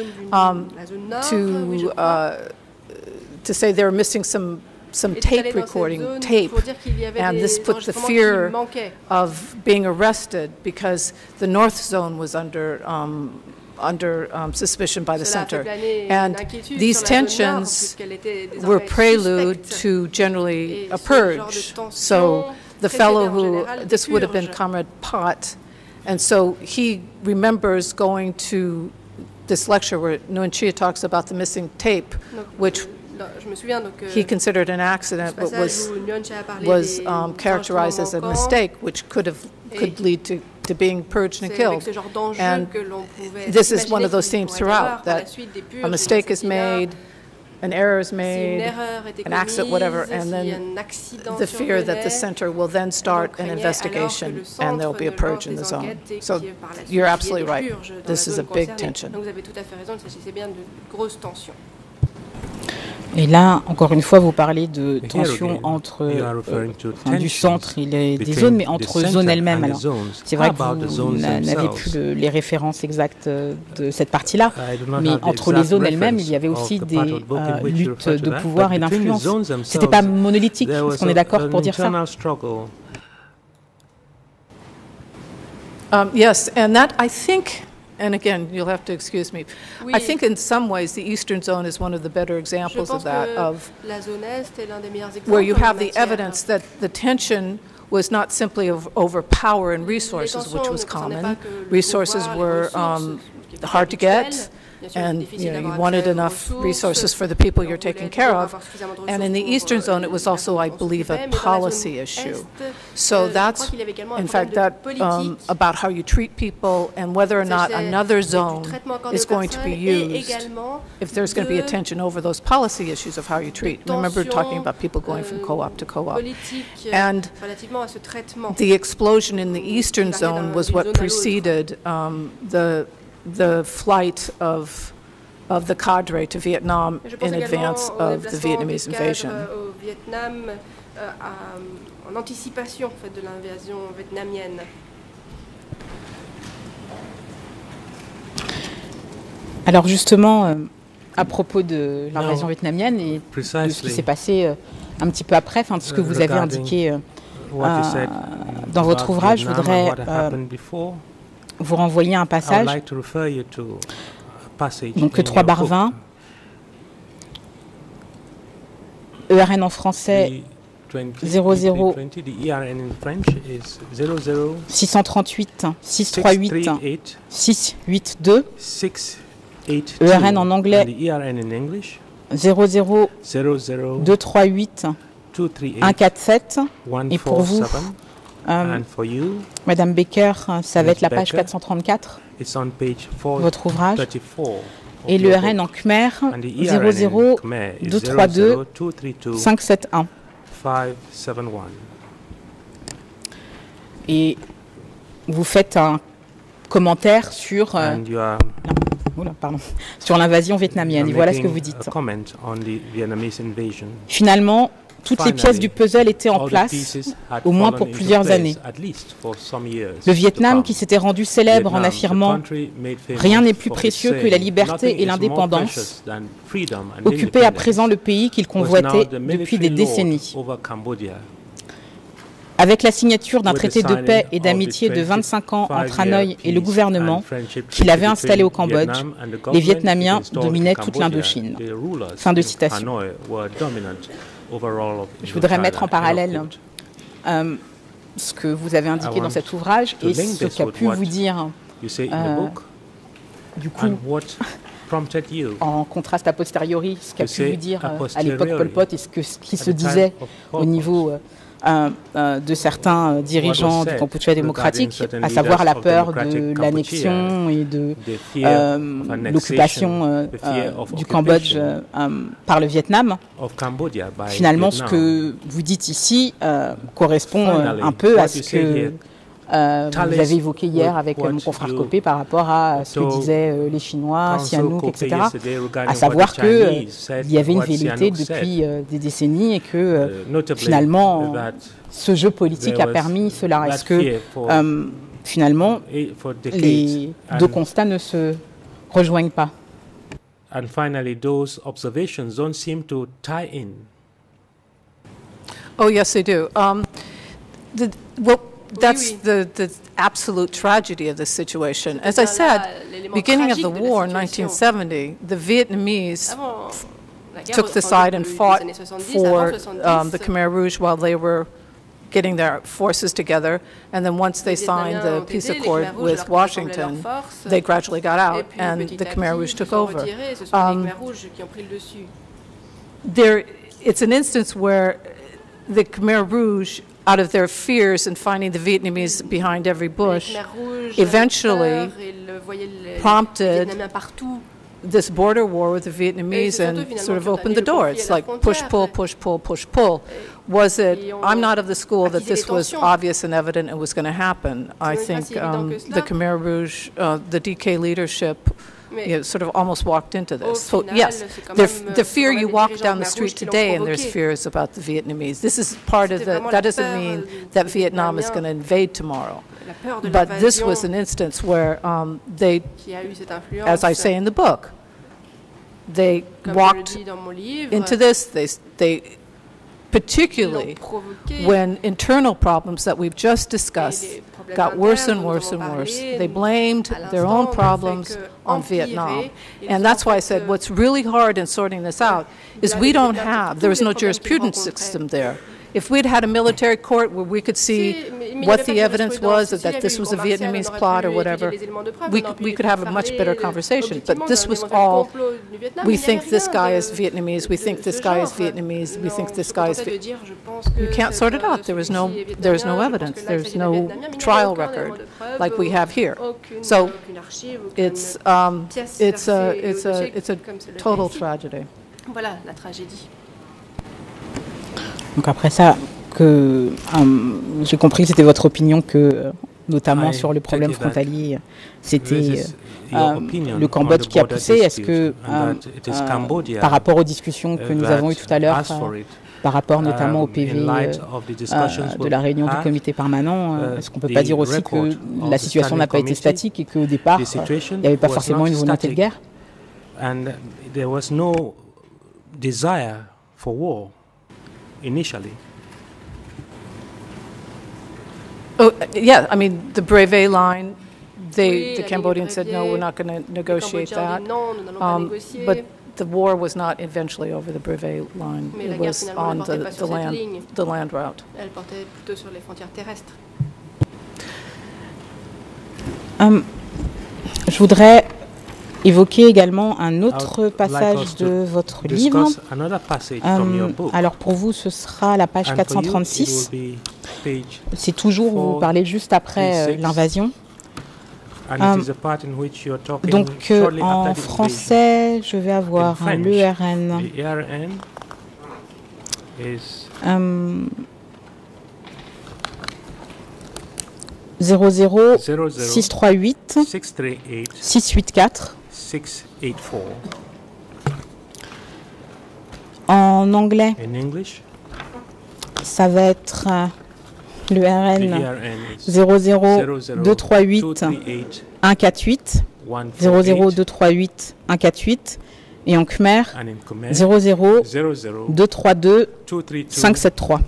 To say they were missing some tape recording, and this put the fear of being arrested because the north zone was under suspicion by the center. And these tensions were prelude to generally a purge. So the fellow who, this would have been Comrade Pot, and so he remembers going to this lecture where Nguyen Chia talks about the missing tape, which he considered an accident, but was characterized as a mistake, which could lead to being purged and killed. And this is one of those themes throughout, that a mistake is made, an error is made, an accident, whatever, and then the fear that the center will then start an investigation and there will be a purge in the zone. So you're absolutely right. This is a big tension. Et là, encore une fois, vous parlez de tension entre du centre et des zones, mais entre zones elles-mêmes. Alors, c'est vrai que vous n'avez plus les références exactes de cette partie-là, mais entre les zones elles-mêmes, il y avait aussi des luttes de pouvoir et d'influence. C'était pas monolithique, est-ce qu'on est d'accord pour dire ça? Yes, and that I think. And again, you'll have to excuse me. Oui. I think in some ways the Eastern Zone is one of the better examples of that, of where you have the evidence that the tension was not simply over power and resources, which was common. Resources were hard to get, and you wanted enough resources for the people you're taking care of. And in the Eastern Zone, it was also, I believe, a policy issue. So that's, in fact, that about how you treat people and whether or not another zone is going to be used if there's going to be a tension over those policy issues of how you treat. Remember talking about people going from co-op to co-op. And the explosion in the Eastern Zone was what preceded the flight of the cadre to Vietnam in advance of the Vietnamese invasion. En anticipation en fait, de l'invasion vietnamienne. Alors justement, à propos de l'invasion vietnamienne et de ce qui s'est passé un petit peu après, enfin de ce que vous avez indiqué dans votre ouvrage, je voudrais vous renvoyer à un passage. Donc 3/20. ERN en français 00 638 638 682. ERN en anglais 00 238 147. Et pour vous, Madame Baker, ça va être la page 434, votre ouvrage. Et le RN en Khmer 00 232 571. Et vous faites un commentaire sur sur l'invasion vietnamienne. Et voilà ce que vous dites. Finalement, toutes les pièces du puzzle étaient en place, au moins pour plusieurs années. Le Vietnam, qui s'était rendu célèbre en affirmant « Rien n'est plus précieux que la liberté et l'indépendance », occupait à présent le pays qu'il convoitait depuis des décennies. Avec la signature d'un traité de paix et d'amitié de 25 ans entre Hanoï et le gouvernement qu'il avait installé au Cambodge, les Vietnamiens dominaient toute l'Indochine. Fin de citation. Je voudrais mettre en parallèle ce que vous avez indiqué dans cet ouvrage et ce qu'a pu vous dire, du coup, en contraste a posteriori, ce qu'a pu vous dire à l'époque Pol Pot et ce qui se disait au niveau de certains dirigeants du Kampuchea démocratique, à savoir la peur de l'annexion et de l'occupation du Cambodge par le Vietnam. Finalement, ce que vous dites ici correspond un peu à ce que vous avez évoqué hier avec mon confrère Copé par rapport à ce que disaient les Chinois, Sihanouk, etc. À savoir qu'il y avait une velléité depuis des décennies et que finalement ce jeu politique a permis cela. Est-ce que finalement les deux constats ne se rejoignent pas? And finally, those observations don't seem to tie in. Oh yes, they do. That's the absolute tragedy of this situation. As I said, beginning of the war in 1970, the Vietnamese took the side and fought for the Khmer Rouge while they were getting their forces together. And then once they signed the peace accord with Washington, they gradually got out and the Khmer Rouge took over. It's an instance where the Khmer Rouge, out of their fears and finding the Vietnamese behind every bush, eventually prompted this border war with the Vietnamese and sort of opened the door. It's like push, pull, push, pull, push, pull. Was it, I'm not of the school that this was obvious and evident it was going to happen. I think the Khmer Rouge, the DK leadership, sort of almost walked into this. So yes, the fear you walk down the street today and there's fears about the Vietnamese. This is part of the, that doesn't mean that Vietnam is going to invade tomorrow. But this was an instance where they, as I say in the book, they walked into this, they particularly when internal problems that we've just discussed got worse and worse and worse. They blamed their own problems on Vietnam. And that's why I said what's really hard in sorting this out is we don't have, there is no jurisprudence system there. If we'd had a military court where we could see what the evidence was, that this was a Vietnamese plot or whatever, we could have a much better conversation. But this was all, we think this guy is Vietnamese, we think this guy is Vietnamese, we think this guy is Vietnamese. You can't sort it out. There is no evidence. There's no trial record like we have here. So it's a total tragedy. Voilà la tragédie. Donc après ça, j'ai compris que c'était votre opinion que, notamment sur le problème frontalier, c'était le Cambodge qui a poussé. Est-ce que, par rapport aux discussions que nous avons eues tout à l'heure, par rapport notamment au PV de la réunion du comité permanent, est-ce qu'on ne peut pas dire aussi que la situation n'a pas été statique et qu'au départ, il n'y avait pas forcément une volonté de guerre? And there was no desire for war. Initially. Oh, yeah, I mean, the Brevet line, the Cambodians said, no, we're not going to negotiate that. But the war was not eventually over the Brevet line. It was on the land route. Elle portait plutôt sur les frontières terrestres. Je voudrais évoquer également un autre passage de votre livre. Alors pour vous, ce sera la page 436. C'est toujours où vous parlez juste après l'invasion. Donc en français, je vais avoir l'ERN. 00 638 684. En anglais, ça va être le RN 00 238 148 00 238 148 et en Khmer 00 232 573.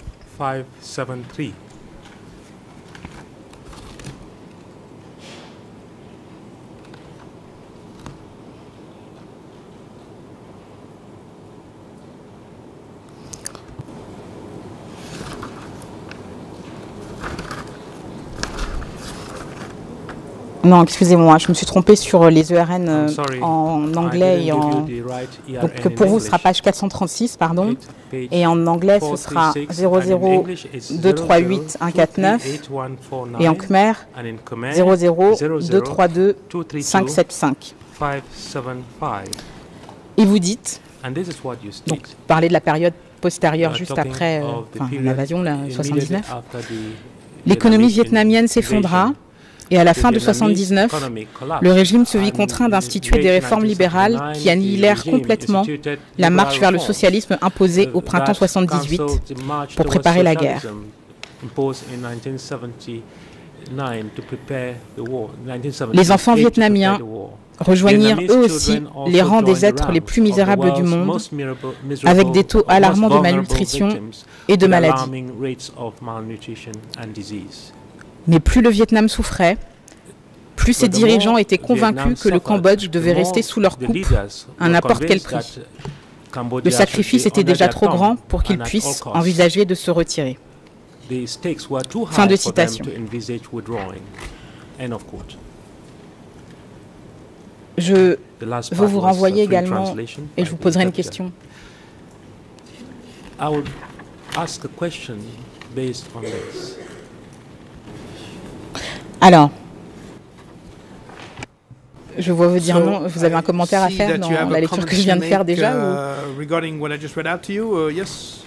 Non, excusez-moi, je me suis trompée sur les ERN en anglais et en... Donc pour vous, ce sera page 436, pardon. Et en anglais, ce sera 00 238 149 et en Khmer 00 232 575. Et vous dites, donc parlez de la période postérieure juste après l'invasion, la 79, l'économie vietnamienne s'effondra. Et à la fin de 1979, le régime se vit contraint d'instituer des réformes libérales qui annihilèrent complètement la marche vers le socialisme imposée au printemps 1978 pour préparer la guerre. Les enfants vietnamiens rejoignirent eux aussi les rangs des êtres les plus misérables du monde, avec des taux alarmants de malnutrition et de maladies. Mais plus le Vietnam souffrait, plus ses dirigeants étaient convaincus que le Cambodge devait rester sous leur coupe à n'importe quel prix. Le sacrifice était déjà trop grand pour qu'ils puissent envisager de se retirer. Fin de citation. Je veux vous renvoyer également, et je vous poserai une question. Alors, je vois vous dire non. Vous avez un commentaire à faire dans la lecture que je viens de faire déjà regarding what I just read out to you, yes.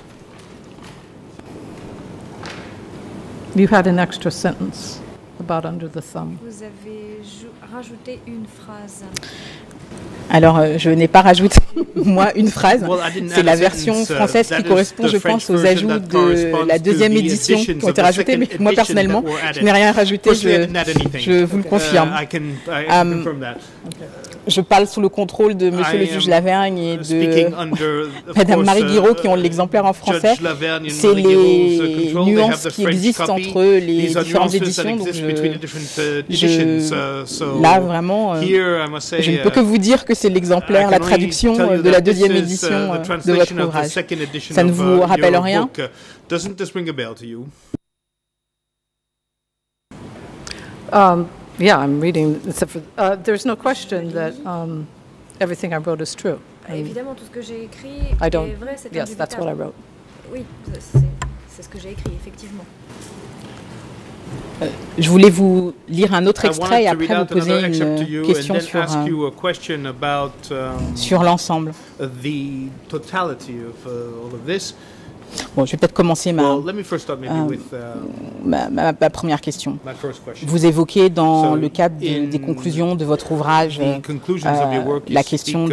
You had an extra sentence about under the thumb. Vous avez rajouté une phrase. Alors, je n'ai pas rajouté, moi, une phrase. C'est la version française qui correspond, je pense, aux ajouts de la deuxième édition qui ont été rajoutés. Mais moi, personnellement, je n'ai rien rajouté, je vous le confirme. Je parle sous le contrôle de Monsieur le juge Lavergne et de Madame Marie Guiraud qui ont l'exemplaire en français. C'est les nuances qui existent entre les différentes éditions. Donc là, vraiment, je ne peux que vous dire que c'est l'exemplaire, la traduction de la deuxième édition de votre ouvrage. Ça ne vous rappelle rien? Yeah, I'm reading. There's no question that everything I wrote is true. Évidemment, tout ce que j'ai écrit est vrai, c'est indubitable. Yes, that's what I wrote. Oui, c'est ce que j'ai écrit, effectivement. Je voulais vous lire un autre extrait et après vous poser une question sur l'ensemble. Bon, je vais peut-être commencer ma première question. Vous évoquez dans le cadre des conclusions de votre ouvrage la question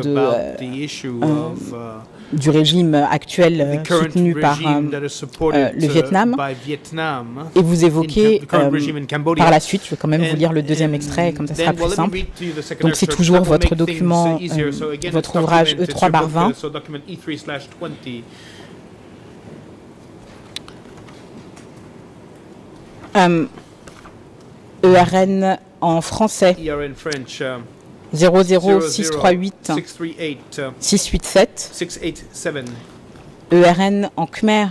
du régime actuel soutenu par le Vietnam. Et vous évoquez par la suite, je vais quand même vous lire le deuxième extrait, comme ça sera plus simple. Donc c'est toujours votre document, votre ouvrage E3/20. ERN en français. 00638 687. ERN en khmer.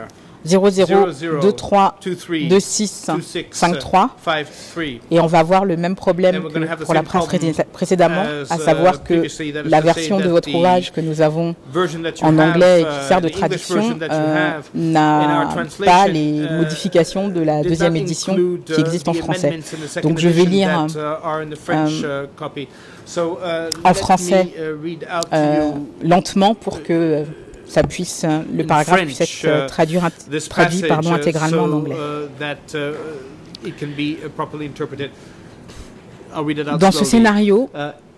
00232653 et on va avoir le même problème que pour la presse précédemment, à savoir que la version de votre ouvrage que nous avons en anglais et qui sert de traduction n'a pas les modifications de la deuxième édition qui existe en français. Donc je vais lire en français lentement pour que ça puisse, le paragraphe puisse être traduit intégralement en anglais. Dans ce scénario,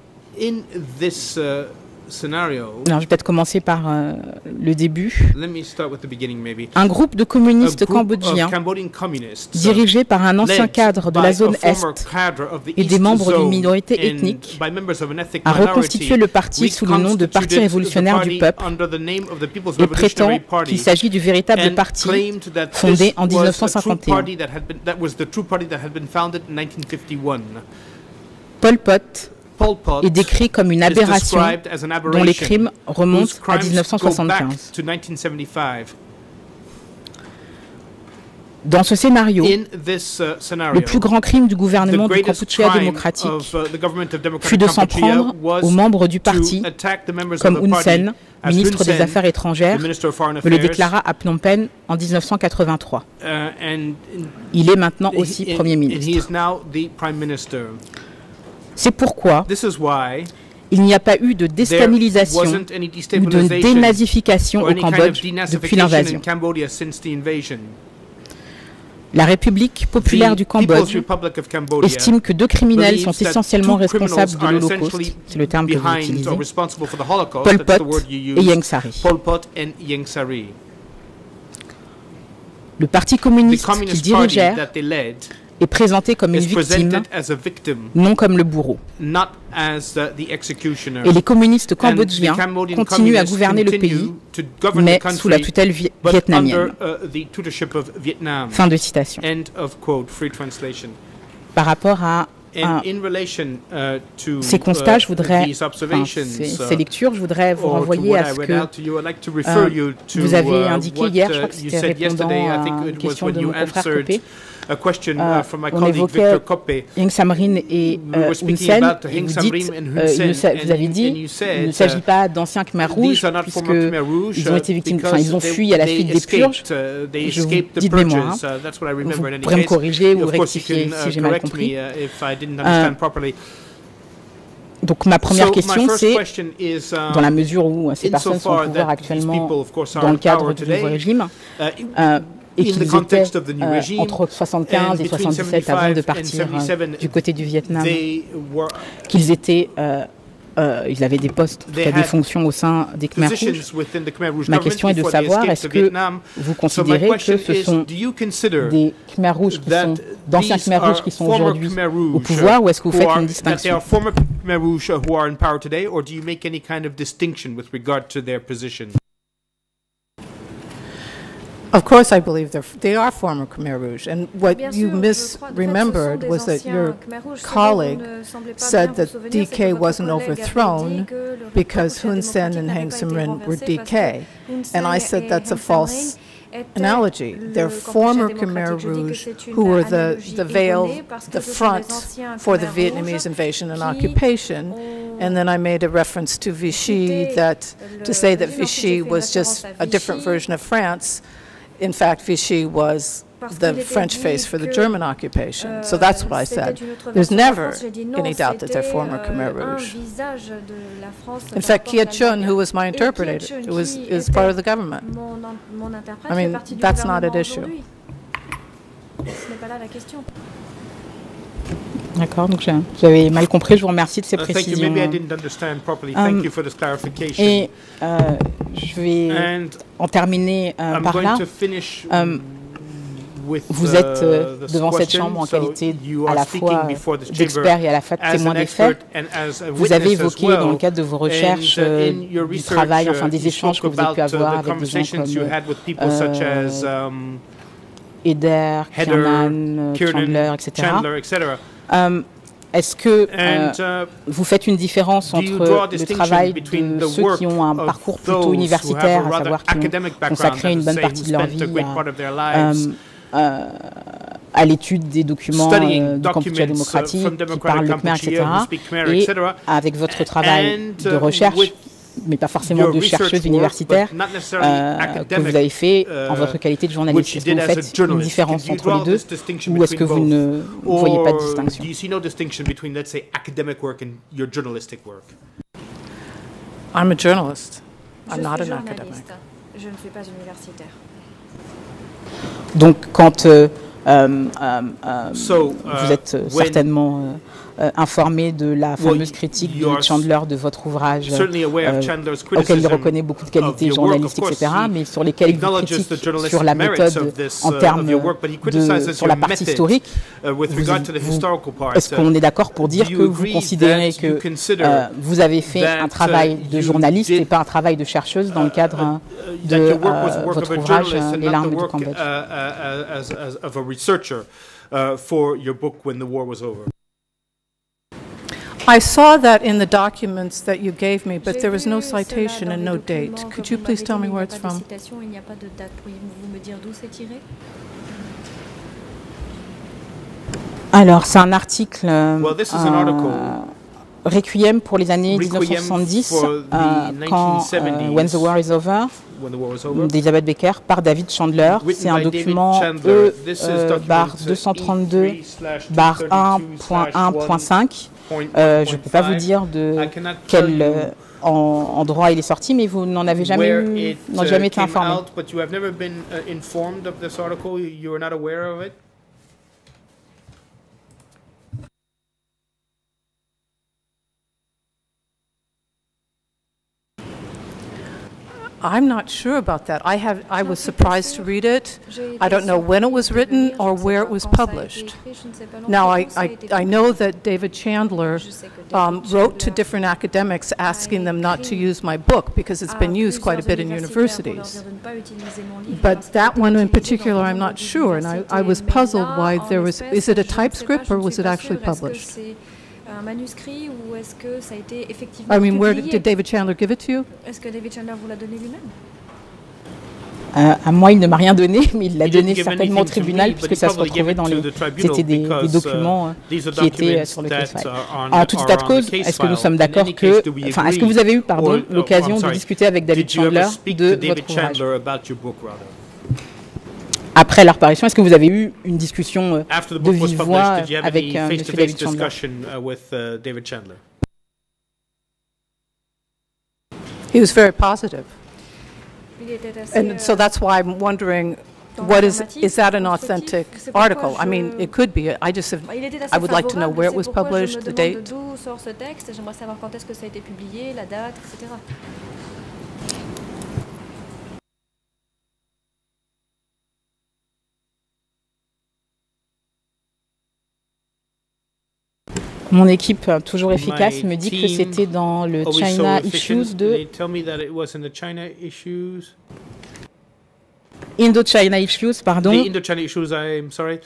alors, je vais peut-être commencer par le début. Un groupe de communistes cambodgiens, dirigé par un ancien cadre de la zone Est et des membres d'une minorité ethnique, a reconstitué le parti sous le nom de Parti révolutionnaire du peuple et prétend qu'il s'agit du véritable parti fondé en 1951. Pol Pot est décrit comme une aberration dont les crimes remontent à 1975. Dans ce scénario, le plus grand crime du gouvernement du Kampuchea démocratique fut de s'en prendre aux membres du parti, comme Hun Sen, ministre des Affaires étrangères, me le déclara à Phnom Penh en 1983. Il est maintenant aussi Premier ministre. C'est pourquoi il n'y a pas eu de déstabilisation ou de dénazification au Cambodge depuis l'invasion. La République populaire du Cambodge estime que deux criminels sont essentiellement responsables de l'Holocauste, c'est le terme que vous utilisez, Pol Pot et Ieng Sary. Le parti communiste qu'ils dirigèrent est présenté comme une victime, non comme le bourreau. Et les communistes cambodgiens continuent à gouverner le pays, mais sous la tutelle vietnamienne. Fin de citation. Par rapport à ces constats, je voudrais, ces lectures, je voudrais vous renvoyer à ce que vous avez indiqué hier, je crois que c'était répondant à une question de mon confrère Copé. On évoquait Ieng Samrin et Hun Sen, et vous avez dit il ne s'agit pas d'anciens Khmer rouges, puisqu'ils ont été victimes, enfin ils ont fui à la suite des purges. Je vous dis de mémoire, vous pourrez me corriger ou rectifier si j'ai mal compris. Donc ma première question, c'est, dans la mesure où ces personnes sont au pouvoir actuellement dans le cadre du nouveau régime, et qu'ils étaient entre 75 et 77 avant de partir du côté du Vietnam, qu'ils étaient, ils avaient des postes, en tout cas des fonctions au sein des Khmer rouges. Ma question est de savoir, est-ce que vous considérez que ce sont des Khmer rouges qui sont, d'anciens Khmer rouges qui sont aujourd'hui au pouvoir, ou est-ce que vous faites une distinction? Of course, I believe they are former Khmer Rouge. And what you misremembered was that your colleague said that DK wasn't overthrown because Hun Sen and Heng Samrin were DK. And I said that's a false analogy. They're former Khmer Rouge who were the veil, the front for the Vietnamese invasion and occupation. And then I made a reference to Vichy, that to say that Vichy was just a different version of France. In fact, Vichy was the French face for the German occupation. So that's what I said. There's never any doubt that they're former Khmer Rouge. In fact, Kia Chun, who was my interpreter, is part of the government. I mean, that's not at issue. D'accord, donc j'avais mal compris, je vous remercie de ces précisions. Et je vais en terminer par là. Vous êtes devant cette chambre en qualité à la fois d'expert et à la fois de témoin des faits. Vous avez évoqué dans le cadre de vos recherches du travail, enfin des échanges que vous avez pu avoir avec des gens comme Eder, Kiernan, Chandler, etc. Est-ce que vous faites une différence entre le travail de ceux qui ont un parcours plutôt universitaire, à savoir qui ont consacré une bonne partie de leur vie à l'étude des documents du Kampuchea démocratique, qui parlent le Khmer, etc., et avec votre travail de recherche, mais pas forcément de chercheuse universitaire, que vous avez fait en votre qualité de journaliste? Est-ce que vous faites une différence entre les deux, ou est-ce que vous ne voyez pas de distinction? I'm a journalist. I'm not an academic. Je ne suis pas universitaire. Donc, quand vous êtes certainement informé de la fameuse critique de Chandler de votre ouvrage, auquel il reconnaît beaucoup de qualités journalistiques, etc., mais sur lesquels il vous critique sur la méthode en termes sur la partie historique. Est-ce qu'on est d'accord pour dire que vous considérez que vous avez fait un travail de journaliste et pas un travail de chercheuse dans le cadre de votre ouvrage Les larmes du Cambodge? I saw that in the documents that you gave me, but there was no citation and no date. Could you please tell me where it's from? Il n'y a pas de date. Pourriez-vous me dire d'où c'est tiré? Alors, c'est un article Requiem pour les années 1970, quand When the War is Over, d'Elizabeth Becker, par David Chandler. C'est un document E/232/1.1.5. Je ne peux pas vous dire de quel endroit il est sorti, mais vous n'en avez jamais été informé. I'm not sure about that. I was surprised to read it. I don't know when it was written or where it was published. Now, I know that David Chandler wrote to different academics asking them not to use my book because it's been used quite a bit in universities. But that one in particular, I'm not sure, and I was puzzled why there was. Is it a typescript or was it actually published? Un manuscrit ou est-ce que ça a été effectivement publié? Where did David Chandler give it to you? Est-ce que David Chandler vous l'a donné lui-même? À moi, il ne m'a rien donné, mais il l'a donné certainement au tribunal, puisque ça se retrouvait dans les... C'était des documents qui étaient sur le case file. En tout état de cause, est-ce que nous sommes d'accord que... Enfin, est-ce que vous avez eu, l'occasion de discuter avec David Chandler de votre ouvrage? Après leur parution, est-ce que vous avez eu une discussion de vive voix avec M. David Chandler? He was very positive. And so that's why I'm wondering, is that an authentic article? I mean, it could be. I would like to know where it was published, the date. D'où sort ce texte? J'aimerais savoir quand est-ce que ça a été publié, la date, etc. Mon équipe, toujours efficace, me dit que c'était dans le China Issues de... Indo-China Issues, pardon. The Indo-China Issues, I'm sorry.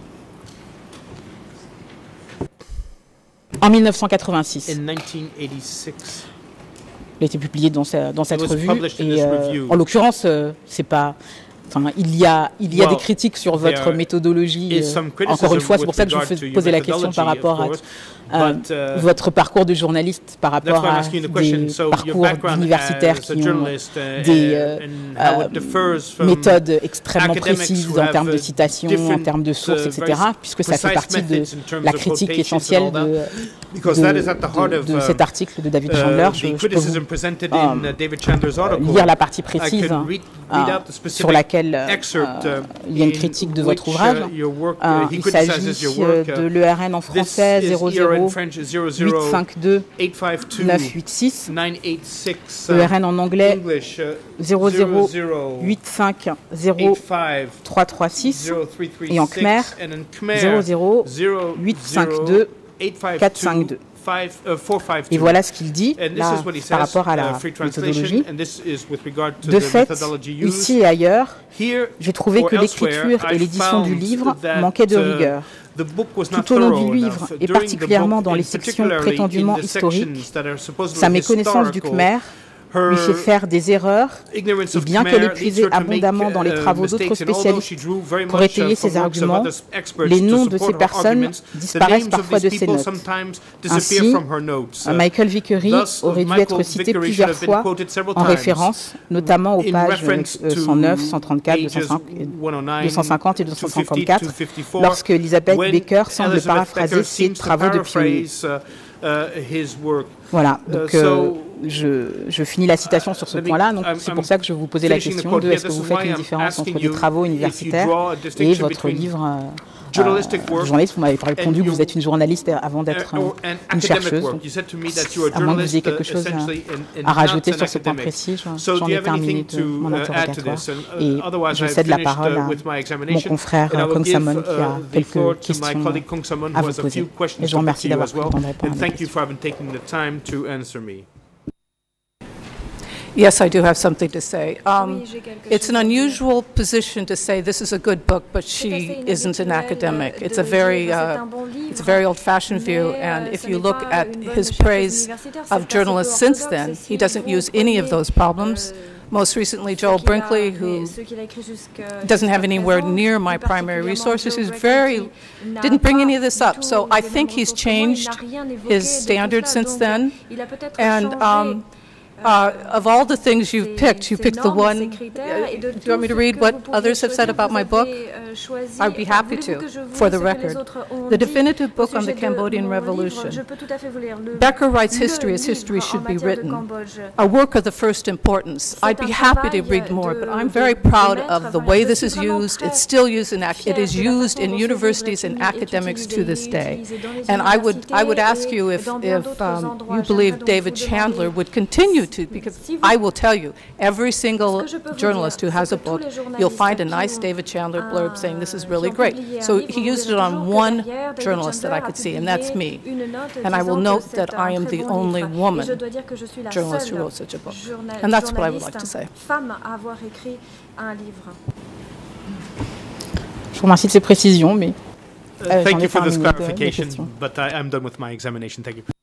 En 1986. In 1986. Il a été publié dans cette revue. Et en l'occurrence, c'est pas... Enfin, il y a des critiques sur votre méthodologie. Encore une fois, c'est pour ça que je vous posais la question par rapport à votre parcours de journaliste, par rapport à des parcours d'universitaires qui ont des méthodes extrêmement précises en termes de citations, en termes de sources, etc., puisque ça fait partie de la critique essentielle de cet article de David Chandler. Je peux vous lire la partie précise sur laquire il y a une critique de votre ouvrage. Il s'agit de l'ERN en français 00-852-986, l'ERN en anglais 00-850-336 et en Khmer 00-852-452. Et voilà ce qu'il dit là, par rapport à la méthodologie. De fait, ici et ailleurs, j'ai trouvé que l'écriture et l'édition du livre manquaient de rigueur. Tout au long du livre, et particulièrement dans les sections prétendument historiques, sa méconnaissance du Khmer lui fait faire des erreurs, et bien qu'elle ait puisé abondamment dans les travaux d'autres spécialistes pour étayer ses arguments, les noms de ces personnes disparaissent parfois de ses notes. Ainsi, Michael Vickery aurait dû être cité plusieurs fois en référence, notamment aux pages 109, 134, 250 et 254, lorsque Elizabeth Baker semble paraphraser ses travaux de pionnier. Voilà, donc je finis la citation sur ce point-là, donc c'est pour ça que je vous posais la question de est-ce que vous faites une différence entre des travaux universitaires et votre livre de journaliste. Vous m'avez répondu que vous êtes une journaliste avant d'être une chercheuse, donc, à moins que vous ayez quelque chose à rajouter sur ce point précis, j'en ai terminé de mon interrogatoire et je cède la parole à mon confrère Kong Samon qui a quelques questions à vous poser. Et je vous remercie d'avoir pris le temps de répondre à mes questions. Yes, I do have something to say. It's an unusual position to say this is a good book, but she isn't an academic. It's a very old-fashioned view, and if you look at his praise of journalists since then, he doesn't use any of those problems. Most recently, Joel Brinkley, who doesn't have anywhere near my primary resources, didn't bring any of this up. So I think he's changed his standards since then, and of all the things you've picked the one. Do you want me to read what others have said about my book? I'd be happy to, for the record. The definitive book on the Cambodian Revolution. Becker writes history as history should be written, a work of the first importance. I'd be happy to read more, but I'm very proud of the way this is used. It's still used it is used in universities and academics to this day. And I would ask you if you believe David Chandler would continue to, because I will tell you, every single journalist who has a book, you'll find a nice David Chandler blurb saying this is really great. So he used it on one journalist that I could see, and that's me. And I will note that I am the only woman journalist who wrote such a book. And that's what I would like to say. Je vous remercie de ces précisions, mais thank you for this clarification, but I'm done with my examination. Thank you.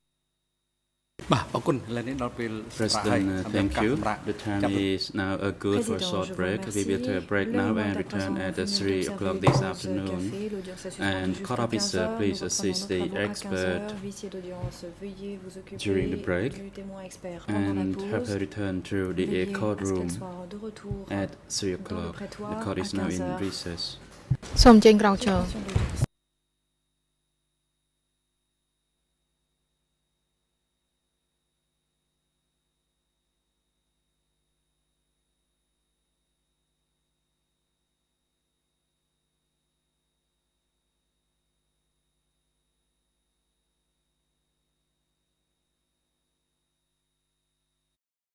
President, thank you. The time is now good for a short break. We will take a break now and return at 3 o'clock this afternoon. And court officer, please assist the expert during the break and have her return to the courtroom at 3 o'clock. The court is now in recess.